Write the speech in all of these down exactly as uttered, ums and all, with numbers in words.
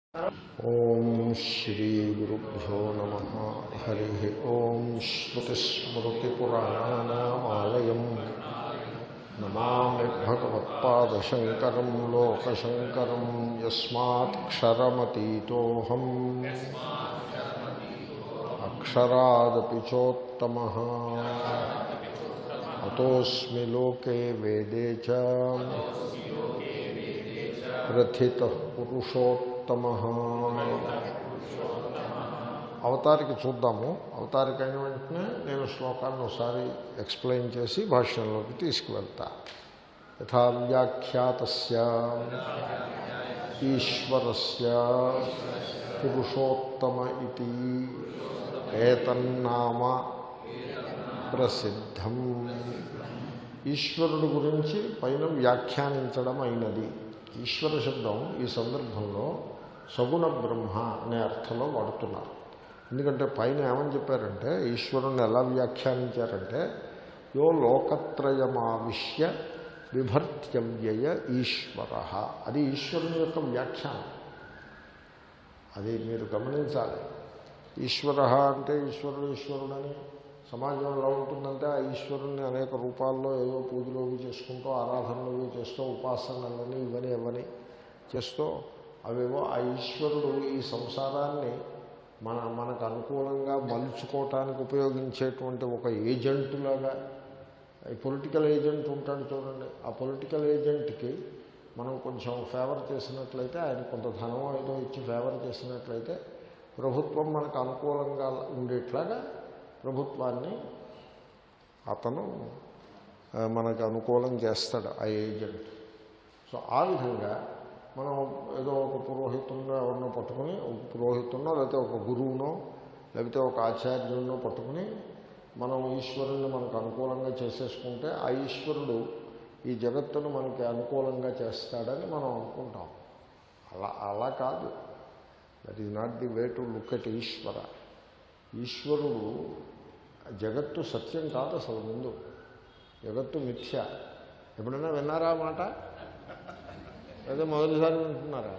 ఓం శ్రీ గురుభ్యో నమః. హరి ఓం. శ్రుతిస్మృతిపురాణానామాలయం నమామి భగవత్పాదశంకరం లోకశంకరం. యస్మాక్షరమతీతోహం అక్షరాదపి చోత్తమః. అతోస్మి లోకే వేదే చ ప్రథితః పురుషోత్తమః. అవతారికి చూద్దాము. అవతారిక అయిన వెంటనే నేను శ్లోకాన్ని ఒకసారి ఎక్స్ప్లెయిన్ చేసి భాష్యంలోకి తీసుకువెళ్తా. యథా వ్యాఖ్యాతస్య ఈశ్వరస్య పురుషోత్తమ ఇతి ఏతన్నామ ప్రసిద్ధం. ఈశ్వరుడు గురించి పైన వ్యాఖ్యానించడం అయినది. ఈశ్వర శబ్దం ఈ సందర్భంలో సగుణ బ్రహ్మ అనే అర్థంలో వాడుతున్నారు. ఎందుకంటే పైన ఏమని చెప్పారంటే ఈశ్వరుణ్ణి ఎలా వ్యాఖ్యానించారంటే యో లోకత్రయమావిశ్య బిభర్త్యవ్యయ ఈశ్వర. అది ఈశ్వరుని యొక్క వ్యాఖ్యానం. అది మీరు గమనించాలి. ఈశ్వర అంటే ఈశ్వరుడు ఈశ్వరుడని సమాజంలో ఎలా ఉంటుందంటే ఆ ఈశ్వరుణ్ణి అనేక రూపాల్లో ఏదో పూజలు అవి చేసుకుంటూ ఆరాధనలు చేస్తూ ఉపాసనలని ఇవని ఇవని చేస్తూ అవేవో ఆ ఈశ్వరుడు ఈ సంసారాన్ని మన మనకు అనుకూలంగా మలుచుకోవటానికి ఉపయోగించేటువంటి ఒక ఏజెంటులాగా, ఈ పొలిటికల్ ఏజెంట్ ఉంటాడు చూడండి, ఆ పొలిటికల్ ఏజెంట్కి మనం కొంచెం ఫేవర్ చేసినట్లయితే, ఆయన కొంత ధనం ఏదో ఇచ్చి ఫేవర్ చేసినట్లయితే ప్రభుత్వం మనకు అనుకూలంగా ఉండేట్లాగా ప్రభుత్వాన్ని అతను మనకు అనుకూలం చేస్తాడు ఆ ఏజెంట్. సో ఆ విధంగా మనం ఏదో ఒక పురోహితున్నో ఎవరినో పట్టుకుని, ఒక పురోహితున్నో లేకపోతే ఒక గురువునో లేకపోతే ఒక ఆచార్యున్నో పట్టుకుని మనం ఈశ్వరుణ్ణి మనకు అనుకూలంగా చేసేసుకుంటే ఆ ఈశ్వరుడు ఈ జగత్తును మనకి అనుకూలంగా చేస్తాడని మనం అనుకుంటాం. అలా అలా కాదు. That is not the way to look at Ishwara. ఈశ్వరుడు జగత్తు సత్యం కాదు అసలు. ముందు జగత్తు మిథ్య. ఎప్పుడైనా విన్నారా మాట? లేదా మొదటిసారి వింటున్నారా?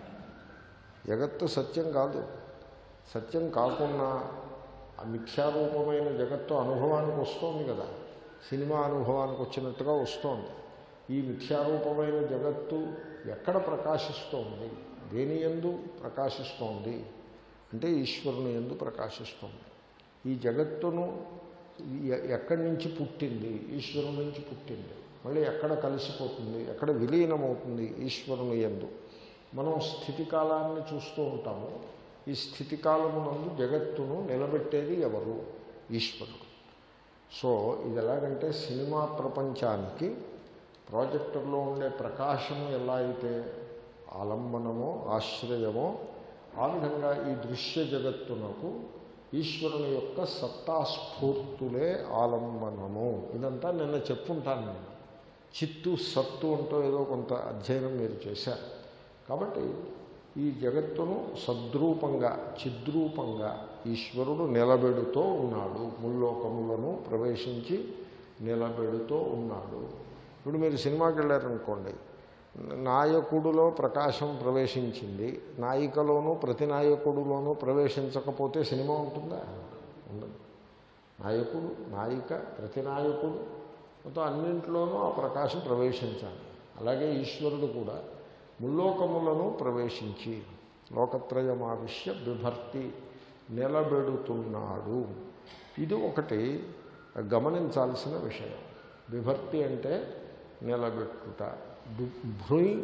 జగత్తు సత్యం కాదు. సత్యం కాకుండా ఆ మిథ్యారూపమైన జగత్తు అనుభవానికి వస్తోంది కదా, సినిమా అనుభవానికి వచ్చినట్టుగా వస్తోంది. ఈ మిథ్యారూపమైన జగత్తు ఎక్కడ ప్రకాశిస్తోంది? దేని యందు ప్రకాశిస్తోంది అంటే ఈశ్వరుని యందు ప్రకాశిస్తోంది. ఈ జగత్తును ఎక్కడి నుంచి పుట్టింది? ఈశ్వరుని నుంచి పుట్టింది. మళ్ళీ ఎక్కడ కలిసిపోతుంది, ఎక్కడ విలీనమవుతుంది? ఈశ్వరుని యందు. మనం స్థితికాలాన్ని చూస్తూ ఉంటాము. ఈ స్థితికాలమునందు జగత్తును నిలబెట్టేది ఎవరు? ఈశ్వరుడు. సో ఇది ఎలాగంటే సినిమా ప్రపంచానికి ప్రాజెక్టర్లో ఉండే ప్రకాశము ఎలా అయితే ఆలంబనమో ఆశ్రయమో ఆ విధంగా ఈ దృశ్య జగత్తునకు ఈశ్వరుని యొక్క సత్తాస్ఫూర్తులే ఆలంబనము. ఇదంతా నిన్న చెప్పుంటాను నేను. చిత్తు సత్తు అంటూ ఏదో కొంత అధ్యయనం మీరు చేశారు. కాబట్టి ఈ జగత్తును సద్రూపంగా చిద్రూపంగా ఈశ్వరుడు నిలబెడుతూ ఉన్నాడు. ముల్లోకములను ప్రవేశించి నిలబెడుతూ ఉన్నాడు. ఇప్పుడు మీరు సినిమాకి వెళ్ళారనుకోండి, నాయకుడిలో ప్రకాశం ప్రవేశించింది, నాయికలోనూ ప్రతి నాయకుడిలోనూ ప్రవేశించకపోతే సినిమా ఉంటుందా? ఉండదు. నాయకుడు నాయిక ప్రతి నాయకుడు మొత్తం అన్నింటిలోనూ ఆ ప్రకాశం ప్రవేశించాలి. అలాగే ఈశ్వరుడు కూడా ముల్లోకములను ప్రవేశించి లోకత్రయమావిశ్య బిభర్తి నిలబెడుతున్నాడు. ఇది ఒకటి గమనించాల్సిన విషయం. బిభర్తి అంటే నిలబెట్టుట. భృయి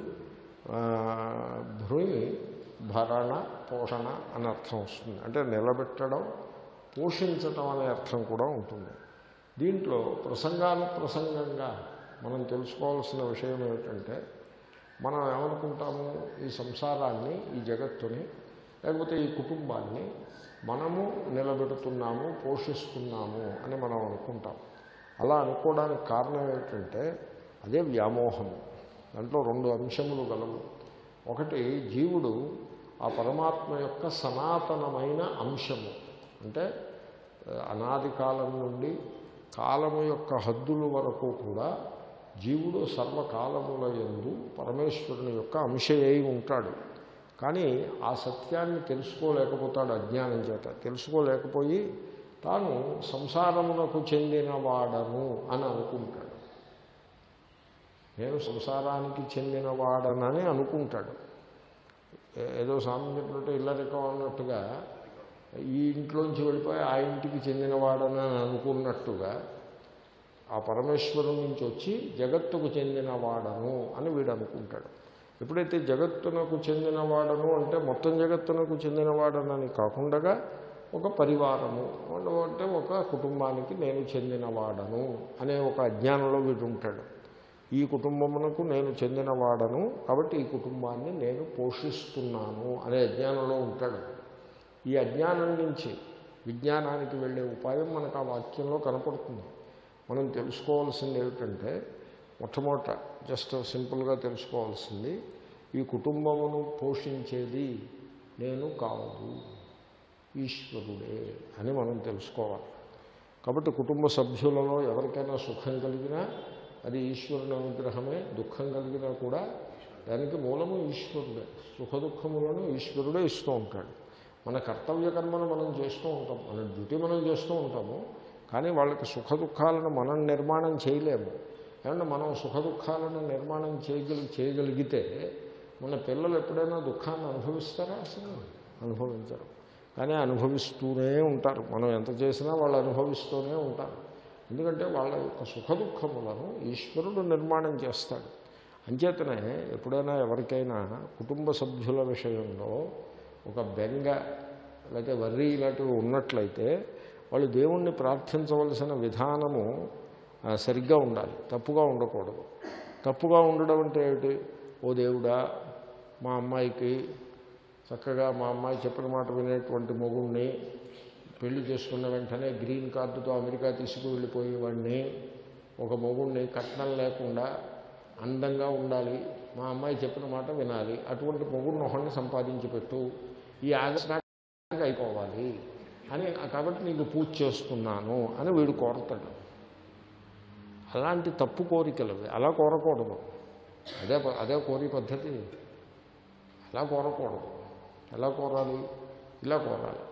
భృయి భరణ పోషణ అని అర్థం వస్తుంది. అంటే నిలబెట్టడం, పోషించటం అనే అర్థం కూడా ఉంటుంది. దీంట్లో ప్రసంగానుప్రసంగంగా మనం తెలుసుకోవాల్సిన విషయం ఏమిటంటే, మనం ఏమనుకుంటాము, ఈ సంసారాన్ని, ఈ జగత్తుని, లేకపోతే ఈ కుటుంబాన్ని మనము నిలబెడుతున్నాము, పోషిస్తున్నాము అని మనం అనుకుంటాం. అలా అనుకోవడానికి కారణం ఏమిటంటే అదే వ్యామోహము. దాంట్లో రెండు అంశములు గలవు. ఒకటి జీవుడు ఆ పరమాత్మ యొక్క సనాతనమైన అంశము. అంటే అనాది కాలం నుండి కాలము యొక్క హద్దుల వరకు కూడా జీవుడు సర్వకాలముల యందు పరమేశ్వరుని యొక్క అంశ అయి ఉంటాడు. కానీ ఆ సత్యాన్ని తెలుసుకోలేకపోతాడు అజ్ఞానం చేత. తెలుసుకోలేకపోయి తాను సంసారమునకు చెందినవాడను అని అనుకుంటాడు. నేను సంసారానికి చెందినవాడనని అనుకుంటాడు. ఏదో సామెత చెప్పినట్టు ఇల్లరికం అన్నట్టుగా ఈ ఇంట్లోంచి వెళ్ళిపోయి ఆ ఇంటికి చెందినవాడని అనుకున్నట్టుగా ఆ పరమేశ్వరుని నుంచి వచ్చి జగత్తుకు చెందినవాడను అని వీడు అనుకుంటాడు. ఎప్పుడైతే జగత్తునకు చెందినవాడను అంటే మొత్తం జగత్తునకు చెందినవాడనని కాకుండా ఒక పరివారము అంటే ఒక కుటుంబానికి నేను చెందినవాడను అనే ఒక అజ్ఞానంలో వీడు ఉంటాడు. ఈ కుటుంబమునకు నేను చెందినవాడను కాబట్టి ఈ కుటుంబాన్ని నేను పోషిస్తున్నాను అనే అజ్ఞానంలో ఉంటాడు. ఈ అజ్ఞానం నుంచి విజ్ఞానానికి వెళ్ళే ఉపాయం మనకు ఆ వాక్యంలో కనపడుతుంది. మనం తెలుసుకోవాల్సింది ఏమిటంటే మొట్టమొదట జస్ట్ సింపుల్గా తెలుసుకోవాల్సింది ఈ కుటుంబమును పోషించేది నేను కాదు, ఈశ్వరుడే అని మనం తెలుసుకోవాలి. కాబట్టి కుటుంబ సభ్యులలో ఎవరికైనా సుఖం కలిగినా అది ఈశ్వరుని అనుగ్రహమే, దుఃఖం కలిగినా కూడా దానికి మూలము ఈశ్వరుడే. సుఖ దుఃఖములను ఈశ్వరుడే ఇస్తూ ఉంటాడు. మన కర్తవ్య కర్మను మనం చేస్తూ ఉంటాం, మన డ్యూటీ మనం చేస్తూ ఉంటాము. కానీ వాళ్ళకి సుఖ దుఃఖాలను మనం నిర్మాణం చేయలేము. ఏమన్నా మనం సుఖ దుఃఖాలను నిర్మాణం చేయగలి చేయగలిగితే మన పిల్లలు ఎప్పుడైనా దుఃఖాన్ని అనుభవిస్తారా? అసలు అనుభవించరు. కానీ అనుభవిస్తూనే ఉంటారు. మనం ఎంత చేసినా వాళ్ళు అనుభవిస్తూనే ఉంటారు. ఎందుకంటే వాళ్ళ యొక్క సుఖ దుఃఖములను ఈశ్వరుడు నిర్మాణం చేస్తాడు. అంచేతనే ఎప్పుడైనా ఎవరికైనా కుటుంబ సభ్యుల విషయంలో ఒక బెంగ లేకపోతే వర్రీ ఇలాంటివి ఉన్నట్లయితే వాళ్ళు దేవుణ్ణి ప్రార్థించవలసిన విధానము సరిగ్గా ఉండాలి, తప్పుగా ఉండకూడదు. తప్పుగా ఉండడం అంటే ఏమిటి? ఓ దేవుడా, మా అమ్మాయికి చక్కగా మా అమ్మాయి చెప్పిన మాట వినేటువంటి మొగుణ్ణి పెళ్లి చేసుకున్న వెంటనే గ్రీన్ కార్డుతో అమెరికా తీసుకువెళ్ళిపోయేవాడిని, ఒక మొగుణ్ణి కట్నం లేకుండా అందంగా ఉండాలి, మా అమ్మాయి చెప్పిన మాట వినాలి, అటువంటి మొగుడిని ఒకడిని సంపాదించి పెట్టు, ఈ ఆగస్టు నాటికి అయిపోవాలి అని, కాబట్టి నీకు పూజ చేస్తున్నాను అని వీడు కోరతాడు. అలాంటి తప్పు కోరికలు అలా కోరకూడదు. అదే అదే కోరి పద్ధతి. అలా కోరకూడదు. ఎలా కోరాలి? ఇలా కోరాలి.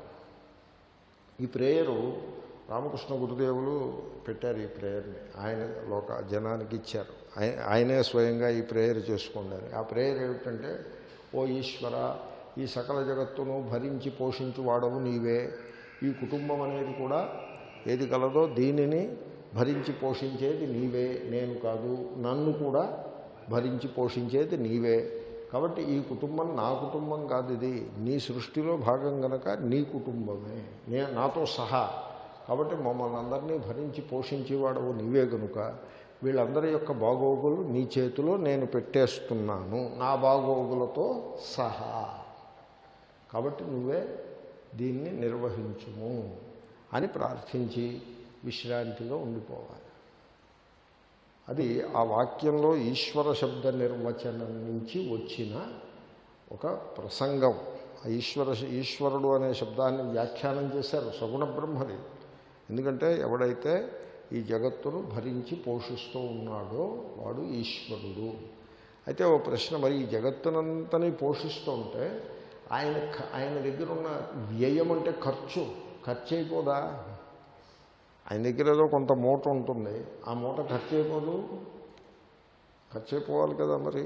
ఈ ప్రేయరు రామకృష్ణ గురుదేవులు పెట్టారు. ఈ ప్రేయర్ని ఆయన లోక జనానికి ఇచ్చారు. ఆయనే స్వయంగా ఈ ప్రేయర్ చేసుకోండి. ఆ ప్రేయర్ ఏమిటంటే, ఓ ఈశ్వర, ఈ సకల జగత్తును భరించి పోషించి వాడవు నీవే. ఈ కుటుంబం అనేది కూడా ఏది కలదో దీనిని భరించి పోషించేది నీవే, నేను కాదు. నన్ను కూడా భరించి పోషించేది నీవే. కాబట్టి ఈ కుటుంబం నా కుటుంబం కాదు, ఇది నీ సృష్టిలో భాగం కనుక నీ కుటుంబమే, నే నాతో సహా. కాబట్టి మమ్మల్ని అందరినీ భరించి పోషించేవాడవు నీవే కనుక వీళ్ళందరి యొక్క బాగోగులు నీ చేతిలో నేను పెట్టేస్తున్నాను, నా బాగోగులతో సహా. కాబట్టి నువ్వే దీన్ని నిర్వహించుము అని ప్రార్థించి విశ్రాంతిగా ఉండిపోవాలి. అది ఆ వాక్యంలో ఈశ్వర శబ్ద నిర్వచనం నుంచి వచ్చిన ఒక ప్రసంగం. ఈశ్వర ఈశ్వరుడు అనే శబ్దాన్ని వ్యాఖ్యానం చేశారు సగుణ బ్రహ్మది. ఎందుకంటే ఎవడైతే ఈ జగత్తును భరించి పోషిస్తూ ఉన్నాడో వాడు ఈశ్వరుడు. అయితే ఓ ప్రశ్న, మరి ఈ జగత్తునంతని పోషిస్తూ ఉంటే ఆయన ఆయన దగ్గర ఉన్న వ్యయం అంటే ఖర్చు ఖర్చు అయిపోదా? ఆయన దగ్గర ఏదో కొంత మూట ఉంటుంది, ఆ మూట ఖర్చు అయిపోదు? ఖర్చు అయిపోవాలి కదా. మరి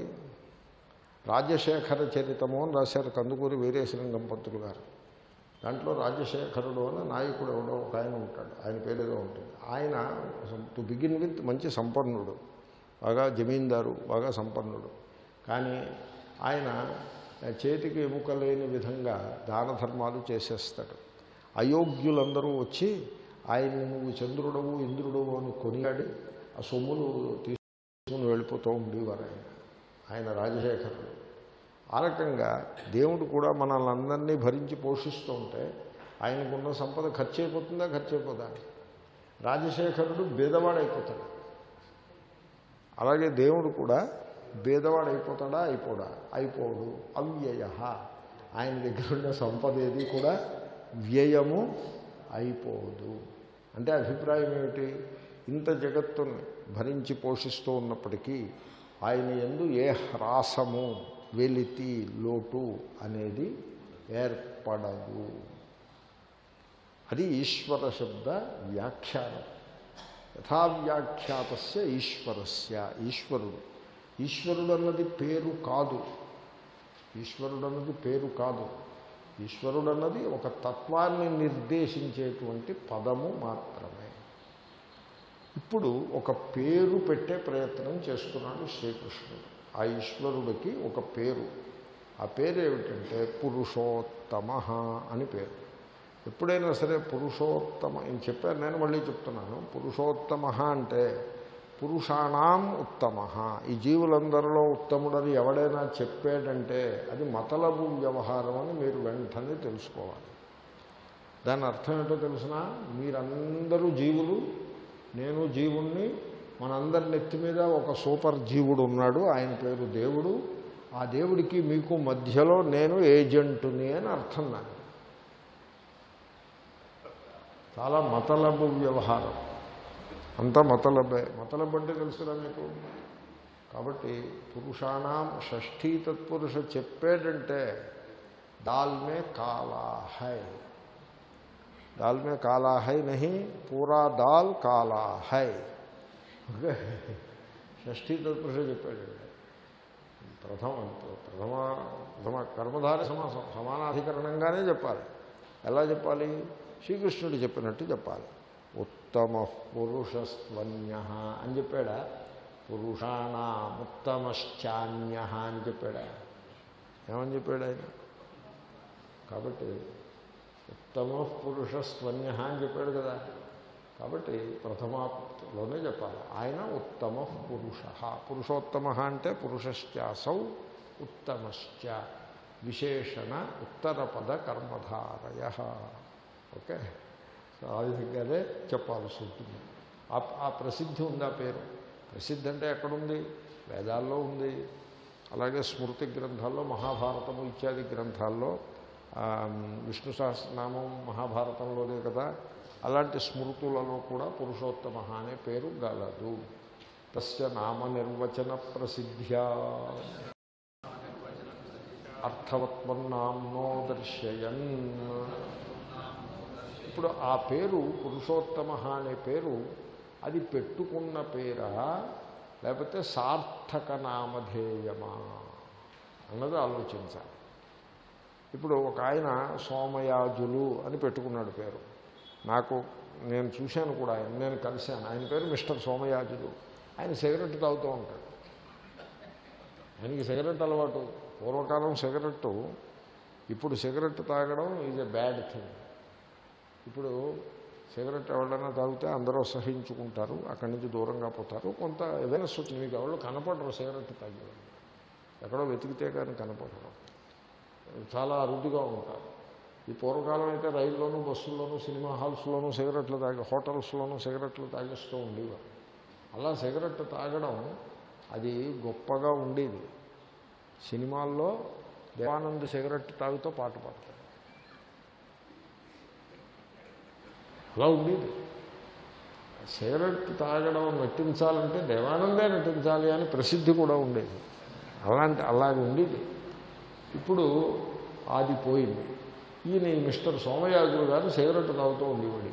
రాజశేఖర చరితము అని రాశారు కందుకూరి వీరేశలింగం పంతులు గారు. దాంట్లో రాజశేఖరుడు అని నాయకుడు ఎవడో ఒక ఆయన ఉంటాడు, ఆయన పేరు ఏదో ఉంటుంది. ఆయన టు బిగిన్ విత్ మంచి సంపన్నుడు, బాగా జమీందారు, బాగా సంపన్నుడు. కానీ ఆయన చేతికి ఎముక లేని విధంగా దాన ధర్మాలు చేసేస్తాడు. అయోగ్యులందరూ వచ్చి ఆయన్ని నువ్వు చంద్రుడవు ఇంద్రుడవు అని కొనియాడి ఆ సొమ్ములు తీసుకుని వెళ్ళిపోతూ ఉండేవారు ఆయన ఆయన రాజశేఖరుడు. ఆ రకంగా దేవుడు కూడా మనల్ని అందరినీ భరించి పోషిస్తూ ఉంటే ఆయనకున్న సంపద ఖర్చు అయిపోతుందా? ఖర్చు అయిపోదా? రాజశేఖరుడు బేదవాడైపోతాడు. అలాగే దేవుడు కూడా బేదవాడైపోతాడా? అయిపోడా? అయిపోడు. అవ్యయ. ఆయన దగ్గర ఉన్న సంపద ఏది కూడా వ్యయము అయిపోదు. అంటే అభిప్రాయం ఏమిటి? ఇంత జగత్తును భరించి పోషిస్తూ ఉన్నప్పటికీ ఆయన యందు ఏ హ్రాసము వెలితి లోటు అనేది ఏర్పడదు. అది ఈశ్వర శబ్ద వ్యాఖ్యానం. యథావ్యాఖ్యాతస్య ఈశ్వరస్య, ఈశ్వరుడు ఈశ్వరుడు అన్నది పేరు కాదు. ఈశ్వరుడు అన్నది పేరు కాదు. ఈశ్వరుడు అన్నది ఒక తత్వాన్ని నిర్దేశించేటువంటి పదము మాత్రమే. ఇప్పుడు ఒక పేరు పెట్టే ప్రయత్నం చేస్తున్నాడు శ్రీకృష్ణుడు. ఆ ఈశ్వరుడికి ఒక పేరు. ఆ పేరు ఏమిటంటే పురుషోత్తమ అని పేరు. ఎప్పుడైనా సరే పురుషోత్తమ అని చెప్పాను, నేను మళ్ళీ చెప్తున్నాను. పురుషోత్తమ అంటే పురుషాణం ఉత్తమ. ఈ జీవులందరిలో ఉత్తముడని ఎవడైనా చెప్పాడంటే అది మతలబు వ్యవహారం అని మీరు వెంటనే తెలుసుకోవాలి. దాని అర్థం ఏంటో తెలిసినా, మీరందరూ జీవులు, నేను జీవుణ్ణి, మనందరి నెత్తి మీద ఒక సూపర్ జీవుడు ఉన్నాడు, ఆయన పేరు దేవుడు. ఆ దేవుడికి మీకు మధ్యలో నేను ఏజెంటుని అని అర్థం. నాకు చాలా మతలబు వ్యవహారం, అంతా మతలబే. మతలబు అంటే తెలుసుదా మీకు? కాబట్టి పురుషాణం షష్ఠీ తత్పురుష చెప్పాడంటే దాల్ మే కాలా హై, దాల్ మే కాలా హై నహి, పూరా దాల్ కాలా హై. ఓకే, షష్ఠీ తత్పురుష చెప్పాడంటే ప్రథమ ప్రథమ ప్రథమ కర్మధార సమాసం సమానాధికరణంగానే చెప్పాలి. ఎలా చెప్పాలి? శ్రీకృష్ణుడు చెప్పినట్టు చెప్పాలి. ఉత్తమ పురుషస్త్వన్య అని చెప్పాడా? పురుషాణముత్తమశ్చాన్య అని చెప్పాడా? ఏమని చెప్పాడు ఆయన? కాబట్టి ఉత్తమ పురుషస్త్వన్య అని చెప్పాడు కదా. కాబట్టి ప్రథమాలోనే చెప్పాలి. ఆయన ఉత్తమ పురుష. పురుషోత్తమ అంటే పురుషశ్చాసౌ ఉత్తమశ్చ విశేషణ ఉత్తరపద కర్మధారయ. ఓకే, సో ఆ విధంగానే చెప్పాల్సి ఉంటుంది. ఆ ప్రసిద్ధి ఉంది. ఆ పేరు ప్రసిద్ధి అంటే ఎక్కడుంది? వేదాల్లో ఉంది. అలాగే స్మృతి గ్రంథాల్లో, మహాభారతము ఇత్యాది గ్రంథాల్లో, విష్ణు సహస్రనామం మహాభారతంలోనే కదా, అలాంటి స్మృతులలో కూడా పురుషోత్తమ అనే పేరు గలదు. తస్య నామ నిర్వచన ప్రసిద్ధ్యా అర్థవత్వన్నాంనో దర్శయన్. ఇప్పుడు ఆ పేరు పురుషోత్తమ అనే పేరు అది పెట్టుకున్న పేరా లేకపోతే సార్థక నామధేయమా అన్నది ఆలోచించాలి. ఇప్పుడు ఒక ఆయన సోమయాజులు అని పెట్టుకున్నాడు పేరు. నాకు నేను చూశాను కూడా, ఆయన నేను కలిశాను. ఆయన పేరు మిస్టర్ సోమయాజులు. ఆయన సిగరెట్ తాగుతూ ఉంటాడు. ఆయనకి సిగరెట్ అలవాటు. పూర్వకాలం సిగరెట్టు, ఇప్పుడు సిగరెట్ తాగడం ఈజ్ ఎ బ్యాడ్ థింగ్. ఇప్పుడు సిగరెట్ ఎవరైనా తాగితే అందరూ సహించుకుంటారు, అక్కడి నుంచి దూరంగా పోతారు. కొంత అవేర్నెస్ వచ్చింది. మీకు ఎవరు కనపడరు సిగరెట్ తాగేవాళ్ళు, ఎక్కడో వెతికితే కానీ కనపడరు, చాలా అరుదుగా ఉంటారు. ఈ పూర్వకాలం అయితే రైల్లోనూ, బస్సుల్లోనూ, సినిమా హాల్స్లోనూ సిగరెట్లు తాగి, హోటల్స్లోనూ సిగరెట్లు తాగిస్తూ ఉండేవారు. అలా సిగరెట్ తాగడం అది గొప్పగా ఉండేది. సినిమాల్లో దేవానంద్ సిగరెట్ తాగుతూ పాట పాడతాడు, అలా ఉండేది. సిగరెట్ తాగడం నటించాలంటే దేవానందే నటించాలి అని ప్రసిద్ధి కూడా ఉండేది. అలాంటి అలాగే ఉండేది. ఇప్పుడు అది పోయింది. ఈయన మిస్టర్ సోమయాజులు గారు సిగరెట్ తాగుతూ ఉండేవాడు.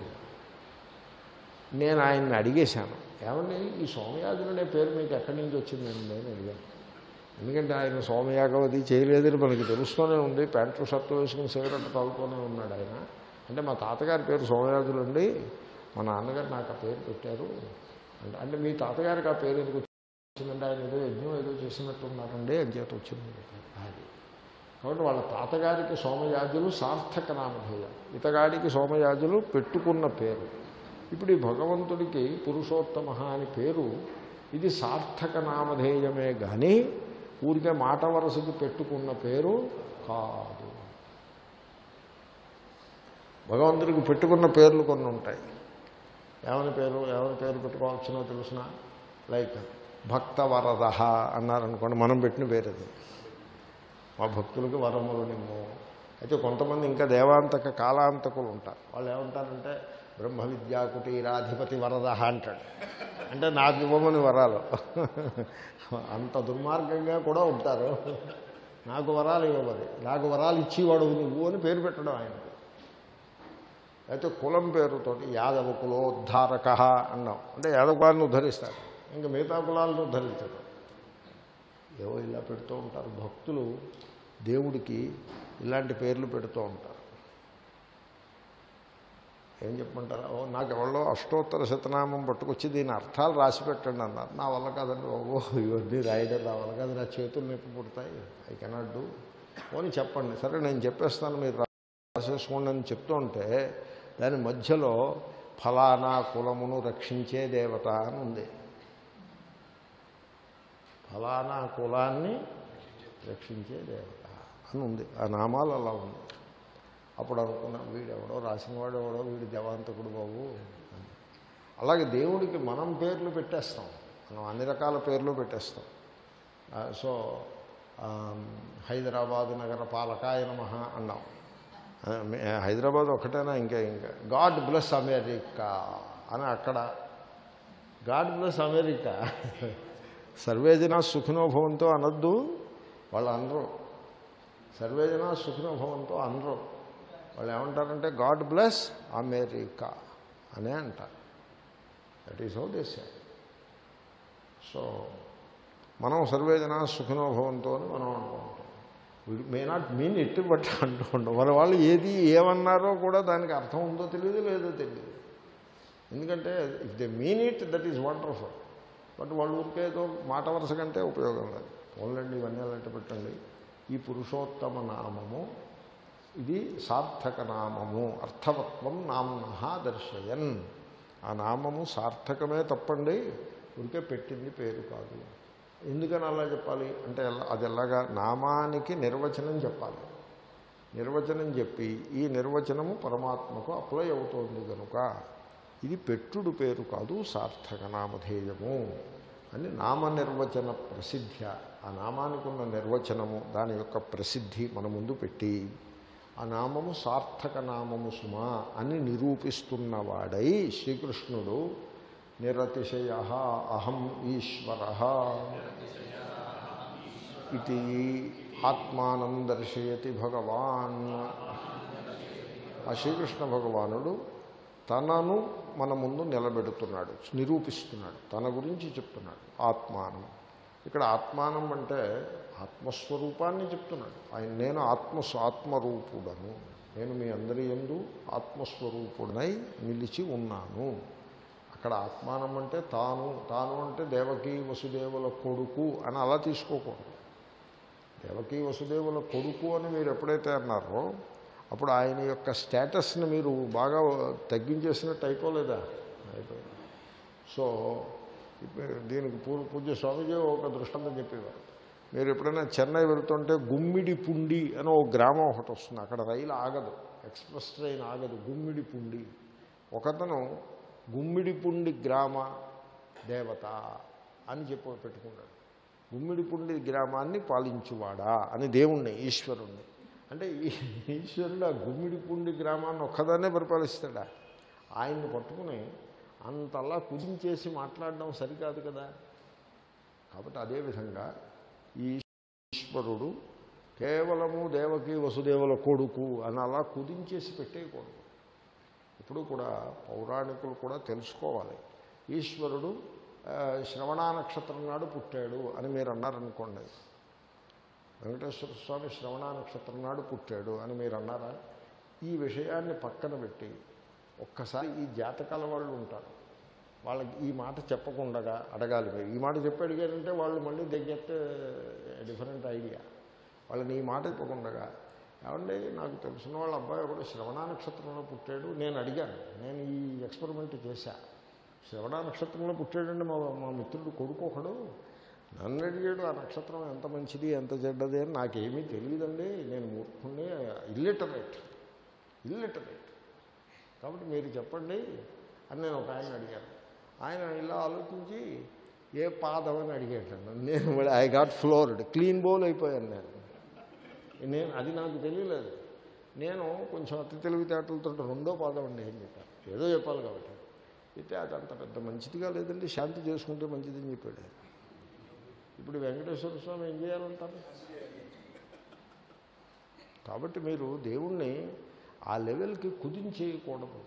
నేను ఆయన్ని అడిగేశాను, ఏమండి ఈ సోమయాజులు అనే పేరు మీకు ఎక్కడి నుంచి వచ్చిందండి నేను అడిగాను. ఎందుకంటే ఆయన సోమయాగం అది చేయలేదని మనకి తెలుస్తూనే ఉంది. ప్యాంటు షర్టు వేసుకుని సిగరెట్ తాగుతూనే ఉన్నాడు ఆయన. అంటే మా తాతగారి పేరు సోమయాజులు అండి, మా నాన్నగారు నాకు ఆ పేరు పెట్టారు అంటే. అంటే మీ తాతగారికి ఆ పేరు ఎందుకు వచ్చిందంటే ఆయన ఏదో యజ్ఞం ఏదో చేసినట్టున్నారండి, అని చేత వచ్చింది అది. కాబట్టి వాళ్ళ తాతగారికి సోమయాజులు సార్థక నామధేయం, ఇతగాడికి సోమయాజులు పెట్టుకున్న పేరు. ఇప్పుడు ఈ భగవంతుడికి పురుషోత్తమ అని పేరు ఇది సార్థక నామధేయమే కానీ ఊరికే మాట వరసకి పెట్టుకున్న పేరు కాదు. భగవంతుడికి పెట్టుకున్న పేర్లు కొన్ని ఉంటాయి. ఏమని పేరు ఎవరి పేరు పెట్టుకోవాల్సినో తెలుసిన, లైక్ భక్తవరద అన్నారనుకోండి, మనం పెట్టిన పేరు అది. మా భక్తులకి వరములు నిమ్ము. అయితే కొంతమంది ఇంకా దేవాంతక కాలాంతకులు ఉంటారు. వాళ్ళు ఏమంటారంటే బ్రహ్మ విద్యా కుటీరాధిపతి వరద అంటాడు. అంటే నాకు ఇవ్వమని వరాలు. అంత దుర్మార్గంగా కూడా ఉంటారు. నాకు వరాలు ఇవ్వమని, నాకు వరాలు ఇచ్చేవాడు నువ్వు అని పేరు పెట్టడం ఆయనకి. అయితే కులం పేరుతోటి యాదవ కులోద్ధారక అన్నాం, అంటే యాదవ కులాన్ని ఉద్ధరిస్తాడు, ఇంకా మిగతా కులాలను ఉద్ధరించడం. ఏవో ఇలా పెడుతూ ఉంటారు భక్తులు, దేవుడికి ఇలాంటి పేర్లు పెడుతూ ఉంటారు. ఏం చెప్పమంటారు, ఓ నాకు ఎవరో అష్టోత్తర శతనామం పట్టుకొచ్చి దీని అర్థాలు రాసి పెట్టండి అన్నారు. నా వల్ల కాదండి బాబు, ఇవన్నీ రాయడం నా వల్ల కాదు, నా చేతులు నొప్పి పుడతాయి, ఐ కెనాట్ డూ. పోనీ చెప్పండి, సరే నేను చెప్పేస్తాను మీరు రాసేసుకోండి అని చెప్తూ ఉంటే దాని మధ్యలో ఫలానా కులమును రక్షించే దేవత అని ఉంది. ఫలానా కులాన్ని రక్షించే దేవత అని ఉంది, ఆ నామాలు అలా ఉంది. అప్పుడు అనుకున్నాం వీడెవడో రాసినవాడు ఎవడో వీడి దేవాంతకుడు బాబు. అలాగే దేవుడికి మనం పేర్లు పెట్టేస్తాం, మనం అన్ని రకాల పేర్లు పెట్టేస్తాం. సో హైదరాబాదు నగర పాలకాయ నమః అన్నాం. హైదరాబాద్ ఒకటేనా, ఇంకా ఇంకా గాడ్ బ్లెస్ అమెరికా అని అక్కడ గాడ్ బ్లెస్ అమెరికా. సర్వేజన సుఖినోభవంతో అనద్దు, వాళ్ళు అనరు. సర్వేజన సుఖినోభవంతో అనరు. వాళ్ళు ఏమంటారంటే గాడ్ బ్లెస్ అమెరికా అనే అంటారు. That is how they say. So మనం సర్వేజన సుఖినోభవంతో అని మనం అనుకుంటాం. We may not mean it, but అంటూ ఉంటాం. మన వాళ్ళు ఏది ఏమన్నారో కూడా దానికి అర్థం ఉందో తెలియదు, లేదో తెలియదు. ఎందుకంటే if they mean it that is wonderful. But వాళ్ళు ఊరికేదో మాట వరుస కంటే ఉపయోగం లేదు. ఓన్లండి ఇవన్నీ అలాంటి పెట్టండి. ఈ పురుషోత్తమ నామము ఇది సార్థక నామము, అర్థవత్వం నామ్నః దర్శయన్. ఆ నామము సార్థకమే తప్పండి, ఊరికే పెట్టింది పేరు కాదు. ఎందుకని అలా చెప్పాలి అంటే అది ఎలాగా, నామానికి నిర్వచనం చెప్పాలి. నిర్వచనం చెప్పి ఈ నిర్వచనము పరమాత్మకు అప్లై అవుతోంది కనుక ఇది పెట్టుడు పేరు కాదు, సార్థక నామధేయము అని నామ నిర్వచన ప్రసిద్ధి. ఆ నామానికి ఉన్న నిర్వచనము, దాని యొక్క ప్రసిద్ధి మన ముందు పెట్టి ఆ నామము సార్థక నామము సుమా అని నిరూపిస్తున్నవాడై శ్రీకృష్ణుడు నిరతిశయ అహం ఈశ్వర ఇది ఆత్మానం దర్శయతి భగవాన్. ఆ శ్రీకృష్ణ భగవానుడు తనను మన ముందు నిలబెడుతున్నాడు, నిరూపిస్తున్నాడు, తన గురించి చెప్తున్నాడు. ఆత్మానం, ఇక్కడ ఆత్మానం అంటే ఆత్మస్వరూపాన్ని చెప్తున్నాడు ఆయన. నేను ఆత్మ ఆత్మరూపుడను, నేను మీ అందరి యందు ఆత్మస్వరూపుడనై నిలిచి ఉన్నాను. అక్కడ ఆత్మానం అంటే తాను, తాను అంటే దేవకీ వసుదేవుల కొడుకు అని అలా తీసుకోకూడదు. దేవకీ వసుదేవుల కొడుకు అని మీరు ఎప్పుడైతే అన్నారో అప్పుడు ఆయన యొక్క స్టేటస్ని మీరు బాగా తగ్గించేసినట్టు అయిపోలేదా? అయిపోయింది. సో దీనికి పూర్వ పూజ్య స్వామీజీ ఒక దృష్టాంతం చెప్పేవారు. మీరు ఎప్పుడైనా చెన్నై వెళ్తుంటే గుమ్మిడి పుండి అని ఒక గ్రామం ఒకటి వస్తుంది, అక్కడ రైలు ఆగదు, ఎక్స్ప్రెస్ ట్రైన్ ఆగదు. గుమ్మిడి పుండి, ఒకతను గుమ్మిడి పుండి గ్రామ దేవత అని చెప్పి పెట్టుకున్నాడు. గుమ్మిడి పుండి గ్రామాన్ని పాలించువాడా అని దేవుణ్ణి, ఈశ్వరుణ్ణి. అంటే ఈశ్వరుడు ఆ గుమ్మిడి పుండి గ్రామాన్ని ఒక్కదాన్నే పరిపాలిస్తాడా? ఆయన్ని పట్టుకుని అంతలా కుదించేసి మాట్లాడడం సరికాదు కదా. కాబట్టి అదేవిధంగా ఈ ఈశ్వరుడు కేవలము దేవకి వసుదేవుల కొడుకు అని అలా కుదించేసి పెట్టేయకూడదు. ఇప్పుడు కూడా పౌరాణికులు కూడా తెలుసుకోవాలి. ఈశ్వరుడు శ్రవణ నక్షత్రం నాడు పుట్టాడు అని మీరు అన్నారనుకోండి, వెంకటేశ్వర స్వామి శ్రవణ నక్షత్రం నాడు పుట్టాడు అని మీరు అన్నారా? ఈ విషయాన్ని పక్కన పెట్టి ఒక్కసారి ఈ జాతకాల వాళ్ళు ఉంటారు, వాళ్ళకి ఈ మాట చెప్పకుండా అడగాలి మీరు. ఈ మాట చెప్పి అడిగారంటే వాళ్ళు మళ్ళీ దే గెట్ డిఫరెంట్ ఐడియా. వాళ్ళని ఈ మాట చెప్పకుండా, ఏమండి నాకు తెలిసిన వాళ్ళ అబ్బాయి ఒకటి శ్రవణ నక్షత్రంలో పుట్టాడు, నేను అడిగాను, నేను ఈ ఎక్స్పెరిమెంట్ చేశా, శ్రవణ నక్షత్రంలో పుట్టాడండి మా మా మిత్రుడు కొడుకు ఒకడు, నన్ను అడిగాడు ఆ నక్షత్రం ఎంత మంచిది ఎంత చెడ్డది అని. నాకేమీ తెలియదండి, నేను మూర్ఖుణ్ణి, ఇల్లిటరేట్ ఇల్లిటరేట్ కాబట్టి మీరు చెప్పండి అని నేను ఒక ఆయన అడిగాను. ఆయన ఇలా ఆలోచించి ఏ పాదం అని అడిగాడు. నేను I got floored, clean bowl అయిపోయాను నేను. నేను అది నాకు తెలియలేదు. నేను కొంచెం అతి తెలివితేటలతో రెండో పాదం అండి ఏం చెప్పాను, ఏదో చెప్పాలి కాబట్టి. అయితే అది అంత పెద్ద మంచిదిగా లేదండి, శాంతి చేసుకుంటే మంచిదని చెప్పాడు. ఇప్పుడు వెంకటేశ్వర స్వామి ఏం చేయాలంటారు? కాబట్టి మీరు దేవుణ్ణి ఆ లెవెల్కి కుదించేయకూడదు.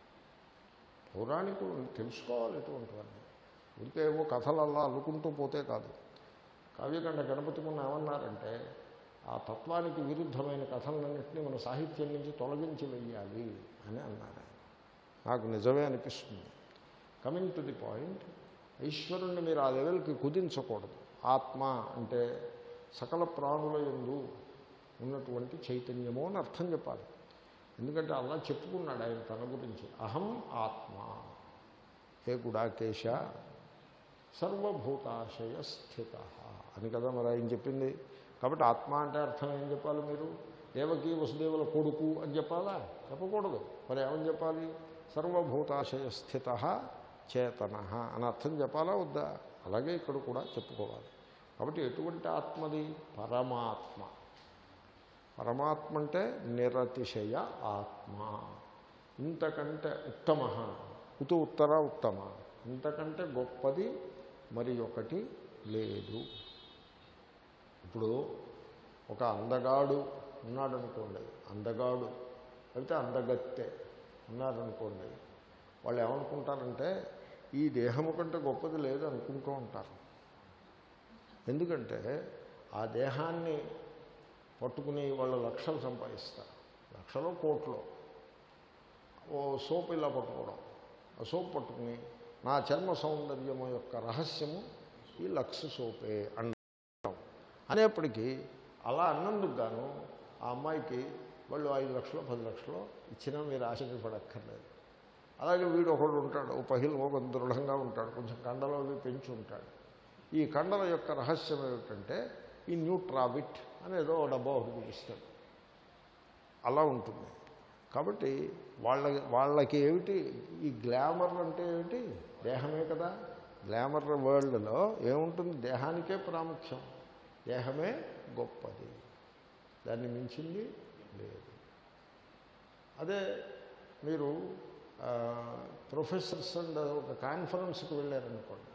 పౌరాణికులు తెలుసుకోవాలి ఎటువంటివన్నీ. ఉడికే ఏవో కథలు అలా అల్లుకుంటూ పోతే కాదు. కావ్యకండ గణపతి మొన్న ఏమన్నారంటే ఆ తత్వానికి విరుద్ధమైన కథలన్నింటినీ మన సాహిత్యం నుంచి తొలగించి వెయ్యాలి అని అన్నారు. నాకు నిజమే అనిపిస్తుంది. కమింగ్ టు ది పాయింట్, ఈశ్వరుణ్ణి మీరు ఆ లెవెల్కి కుదించకూడదు. ఆత్మ అంటే సకల ప్రాణుల యందు ఉన్నటువంటి చైతన్యము అని అర్థం చెప్పాలి. ఎందుకంటే అలా చెప్పుకున్నాడు ఆయన తన గురించి, అహం ఆత్మ హే గుడాకేశ సర్వభూతాశయ స్థిత అని కదా మరి ఆయన చెప్పింది. కాబట్టి ఆత్మ అంటే అర్థం ఏం చెప్పాలి? మీరు దేవకీ వసుదేవుల కొడుకు అని చెప్పాలా? చెప్పకూడదు. మరి ఏమని చెప్పాలి? సర్వభూతాశయ స్థిత చేతన అని అర్థం చెప్పాలా వద్దా? అలాగే ఇక్కడ కూడా చెప్పుకోవాలి. కాబట్టి ఎటువంటి ఆత్మది? పరమాత్మ. పరమాత్మ అంటే నిరతిశయ ఆత్మ. ఇంతకంటే ఉత్తమ, కుతు ఉత్తర ఉత్తమ, ఇంతకంటే గొప్పది మరి ఒకటి లేదు. ఇప్పుడు ఒక అందగాడు ఉన్నాడనుకోండి, అందగాడు అయితే అందగత్తె ఉన్నారనుకోండి, వాళ్ళు ఏమనుకుంటారంటే ఈ దేహము కంటే గొప్పది లేదు అనుకుంటూ ఉంటారు. ఎందుకంటే ఆ దేహాన్ని పట్టుకుని వాళ్ళు లక్షలు సంపాదిస్తారు, లక్షలో కోట్లో. ఓ సోప్ ఇలా పట్టుకోవడం, ఆ సోప్ పట్టుకుని నా చర్మ సౌందర్యము యొక్క రహస్యము ఈ లక్స్ సోపే అంటాం అనేప్పటికీ అలా అన్నందుకు గాను ఆ అమ్మాయికి వాళ్ళు ఐదు లక్షలు పది లక్షలు ఇచ్చినా మీరు ఆశపడక్కర్లేదు. అలాగే వీడు ఒకడు ఉంటాడు, ఓ పహిల్ ఒక దృఢంగా ఉంటాడు, కొంచెం కండలో అవి పెంచి ఉంటాడు. ఈ కండల యొక్క రహస్యం ఏమిటంటే ఈ న్యూట్రావిట్ అనేదో డబ్బా ఒకటి చూపిస్తాడు. అలా ఉంటుంది. కాబట్టి వాళ్ళ వాళ్ళకి ఏమిటి ఈ గ్లామర్ అంటే ఏమిటి? దేహమే కదా. గ్లామర్ వరల్డ్లో ఏముంటుంది? దేహానికే ప్రాముఖ్యం, దేహమే గొప్పది, దాన్ని మించింది లేదు. అదే మీరు ప్రొఫెసర్స్ అండ్ ఒక కాన్ఫరెన్స్కి వెళ్ళారనుకోండి,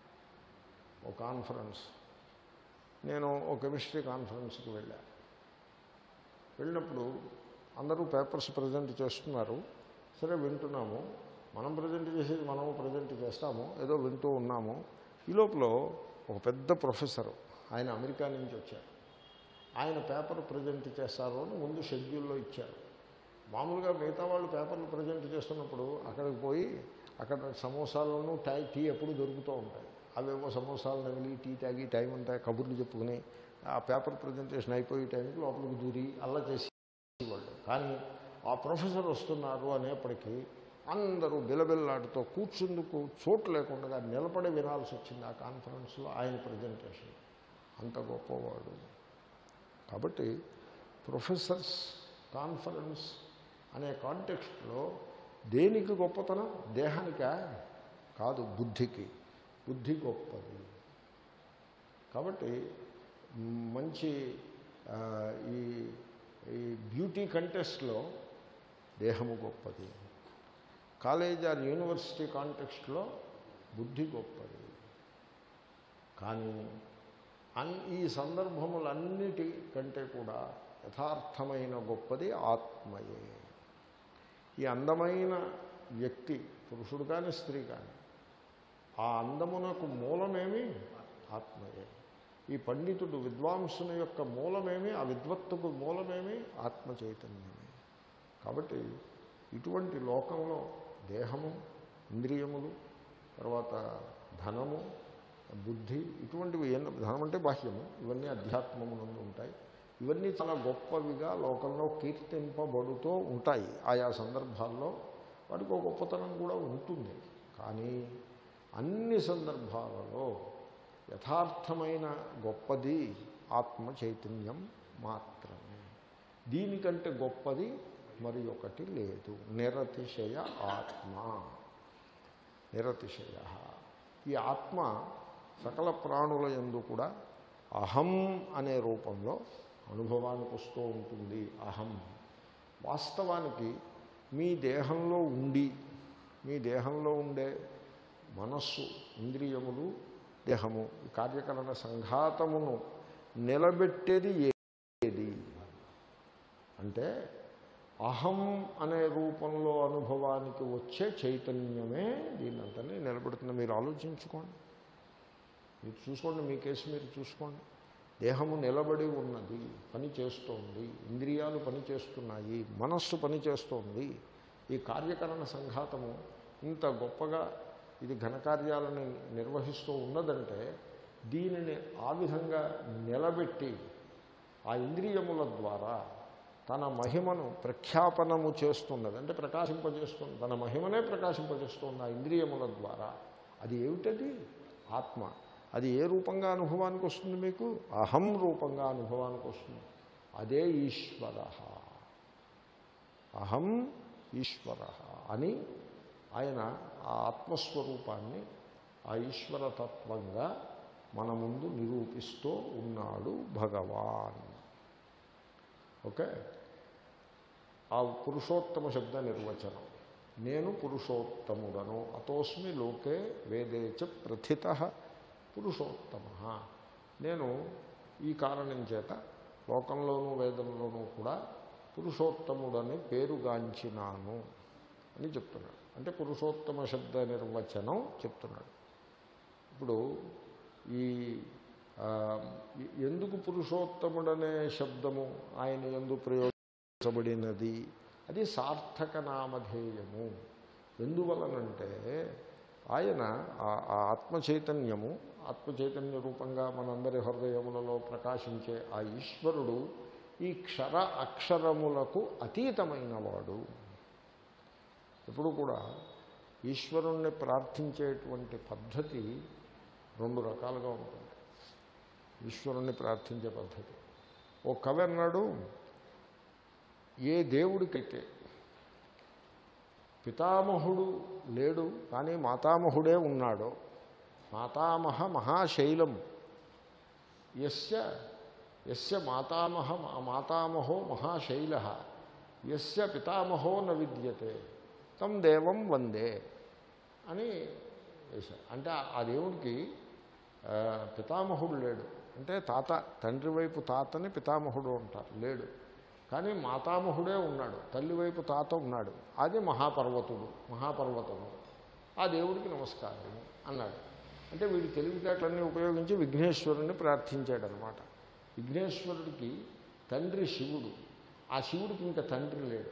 ఒక కాన్ఫరెన్స్, నేను ఒక కెమిస్ట్రీ కాన్ఫరెన్స్కి వెళ్ళా. వెళ్ళినప్పుడు అందరూ పేపర్స్ ప్రజెంట్ చేస్తున్నారు. సరే వింటున్నాము, మనం ప్రజెంట్ చేసేది మనము ప్రజెంట్ చేస్తాము, ఏదో వింటూ ఉన్నాము. ఈ లోపల ఒక పెద్ద ప్రొఫెసరు, ఆయన అమెరికా నుంచి వచ్చారు. ఆయన పేపర్ ప్రజెంట్ చేస్తారు అని ముందు షెడ్యూల్లో ఇచ్చారు. మామూలుగా మిగతా వాళ్ళు పేపర్లు ప్రజెంట్ చేస్తున్నప్పుడు అక్కడికి పోయి అక్కడ సమోసాలను టై టీ ఎప్పుడు దొరుకుతూ ఉంటాయి. అవేవో సమోసాలు నమిలి టీ తాగి టైం అంతా కబుర్లు చెప్పుకుని ఆ పేపర్ ప్రజెంటేషన్ అయిపోయే టైంకి లోపలికి దూరి అలా చేసేవాళ్ళు. కానీ ఆ ప్రొఫెసర్ వస్తున్నారు అనేప్పటికీ అందరూ బిలబిల్లాడుతూ కూర్చుందుకు చోటు లేకుండా నిలబడి వినాల్సి వచ్చింది ఆ కాన్ఫరెన్స్లో ఆయన ప్రజెంటేషన్. అంత గొప్పవాడు. కాబట్టి ప్రొఫెసర్స్ కాన్ఫరెన్స్ అనే కాంటెక్స్ట్లో దేనికి గొప్పతనం? దేహానికా? కాదు, బుద్ధికి. బుద్ధి గొప్పది. కాబట్టి మంచి ఈ ఈ బ్యూటీ కంటెస్ట్లో దేహము గొప్పది, కాలేజ్ ఆర్ యూనివర్సిటీ కాంటెక్స్ట్లో బుద్ధి గొప్పది. కానీ అన్ ఈ సందర్భములన్నిటి కంటే కూడా యథార్థమైన గొప్పది ఆత్మయే. ఈ అందమైన వ్యక్తి, పురుషుడు కానీ స్త్రీ కానీ, ఆ అందమునకు మూలమేమి? ఆత్మయే. ఈ పండితుడు విద్వాంసుని యొక్క మూలమేమి? ఆ విద్వత్తుకు మూలమేమి? ఆత్మ చైతన్యమే. కాబట్టి ఇటువంటి లోకంలో దేహము, ఇంద్రియములు, తర్వాత ధనము, బుద్ధి, ఇటువంటివి ఏం, ధనం అంటే బాహ్యము, ఇవన్నీ అధ్యాత్మమునందు ఉంటాయి. ఇవన్నీ చాలా గొప్పవిగా లోకంలో కీర్తింపబడుతూ ఉంటాయి. ఆయా సందర్భాల్లో వాటికి ఒక గొప్పతనం కూడా ఉంటుంది. కానీ అన్ని సందర్భాలలో యథార్థమైన గొప్పది ఆత్మ చైతన్యం మాత్రమే. దీనికంటే గొప్పది మరి ఒకటి లేదు. నిరతిశయ ఆత్మ, నిరతిశయ. ఈ ఆత్మ సకల ప్రాణుల యందు కూడా అహం అనే రూపంలో అనుభవానికి వస్తూ ఉంటుంది. అహం వాస్తవానికి మీ దేహంలో ఉండి, మీ దేహంలో ఉండే మనస్సు, ఇంద్రియములు, దేహము, ఈ కార్యకరణ సంఘాతమును నిలబెట్టేది ఏది? అంటే అహం అనే రూపంలో అనుభవానికి వచ్చే చైతన్యమే దీన్నంతని నిలబెడుతుంది. మీరు ఆలోచించుకోండి, మీరు చూసుకోండి, మీ కేసు మీరు చూసుకోండి. దేహము నిలబడి ఉన్నది, పని చేస్తోంది, ఇంద్రియాలు పని చేస్తున్నాయి, మనస్సు పని చేస్తోంది. ఈ కార్యకరణ సంఘాతము ఇంత గొప్పగా ఇది ఘనకార్యాలను నిర్వహిస్తూ ఉన్నదంటే దీనిని ఆ విధంగా నిలబెట్టి ఆ ఇంద్రియముల ద్వారా తన మహిమను ప్రఖ్యాపనము చేస్తున్నది, అంటే ప్రకాశింపజేస్తుంది, తన మహిమనే ప్రకాశింపజేస్తుంది ఆ ఇంద్రియముల ద్వారా. అది ఏమిటది? ఆత్మ. అది ఏ రూపంగా అనుభవానికి వస్తుంది? మీకు అహం రూపంగా అనుభవానికి వస్తుంది. అదే ఈశ్వర. అహం ఈశ్వర అని ఆయన ఆ ఆత్మస్వరూపాన్ని ఆ ఈశ్వరతత్వంగా మన ముందు నిరూపిస్తూ ఉన్నాడు భగవాన్. ఓకే, ఆ పురుషోత్తమ శబ్ద నిర్వచనం. నేను పురుషోత్తముడను, అతోస్మి లోకే వేదేచ ప్రథితః పురుషోత్తమ. నేను ఈ కారణం చేత లోకంలోనూ వేదంలోనూ కూడా పురుషోత్తముడని పేరుగాంచినాను అని చెప్తున్నాడు. అంటే పురుషోత్తమ శబ్ద నిర్వచనం చెప్తున్నాడు. ఇప్పుడు ఈ ఎందుకు పురుషోత్తముడనే శబ్దము ఆయన ఎందుకు ప్రయోగించబడినది? అది సార్థక నామధేయము. ఎందువలనంటే ఆయన ఆ ఆత్మచైతన్యము, ఆత్మచైతన్య రూపంగా మనందరి హృదయములలో ప్రకాశించే ఆ ఈశ్వరుడు ఈ క్షర అక్షరములకు అతీతమైనవాడు. ఎప్పుడు కూడా ఈశ్వరుణ్ణి ప్రార్థించేటువంటి పద్ధతి రెండు రకాలుగా ఉంటుంది. ఈశ్వరుణ్ణి ప్రార్థించే పద్ధతి. ఓ కవి అన్నాడు, ఏ దేవుడికైతే పితామహుడు లేడు కానీ మాతామహుడే ఉన్నాడో, మాతామహ మహాశైలం యస్య యస్య మాతామహ మాతామహో మహాశైలః యస్య పితామహో న విద్యతే తం దేవం వందే అని వేశారు. అంటే ఆ దేవుడికి పితామహుడు లేడు, అంటే తాత, తండ్రి వైపు తాతని పితామహుడు అంటారు, లేడు. కానీ మాతామహుడే ఉన్నాడు, తల్లి వైపు తాత ఉన్నాడు, అది మహాపర్వతుడు, మహాపర్వతము. ఆ దేవుడికి నమస్కారం అన్నాడు. అంటే వీడి తెలివితేటలన్నీ ఉపయోగించి విఘ్నేశ్వరుణ్ణి ప్రార్థించాడనమాట. విఘ్నేశ్వరుడికి తండ్రి శివుడు, ఆ శివుడికి ఇంకా తండ్రి లేడు.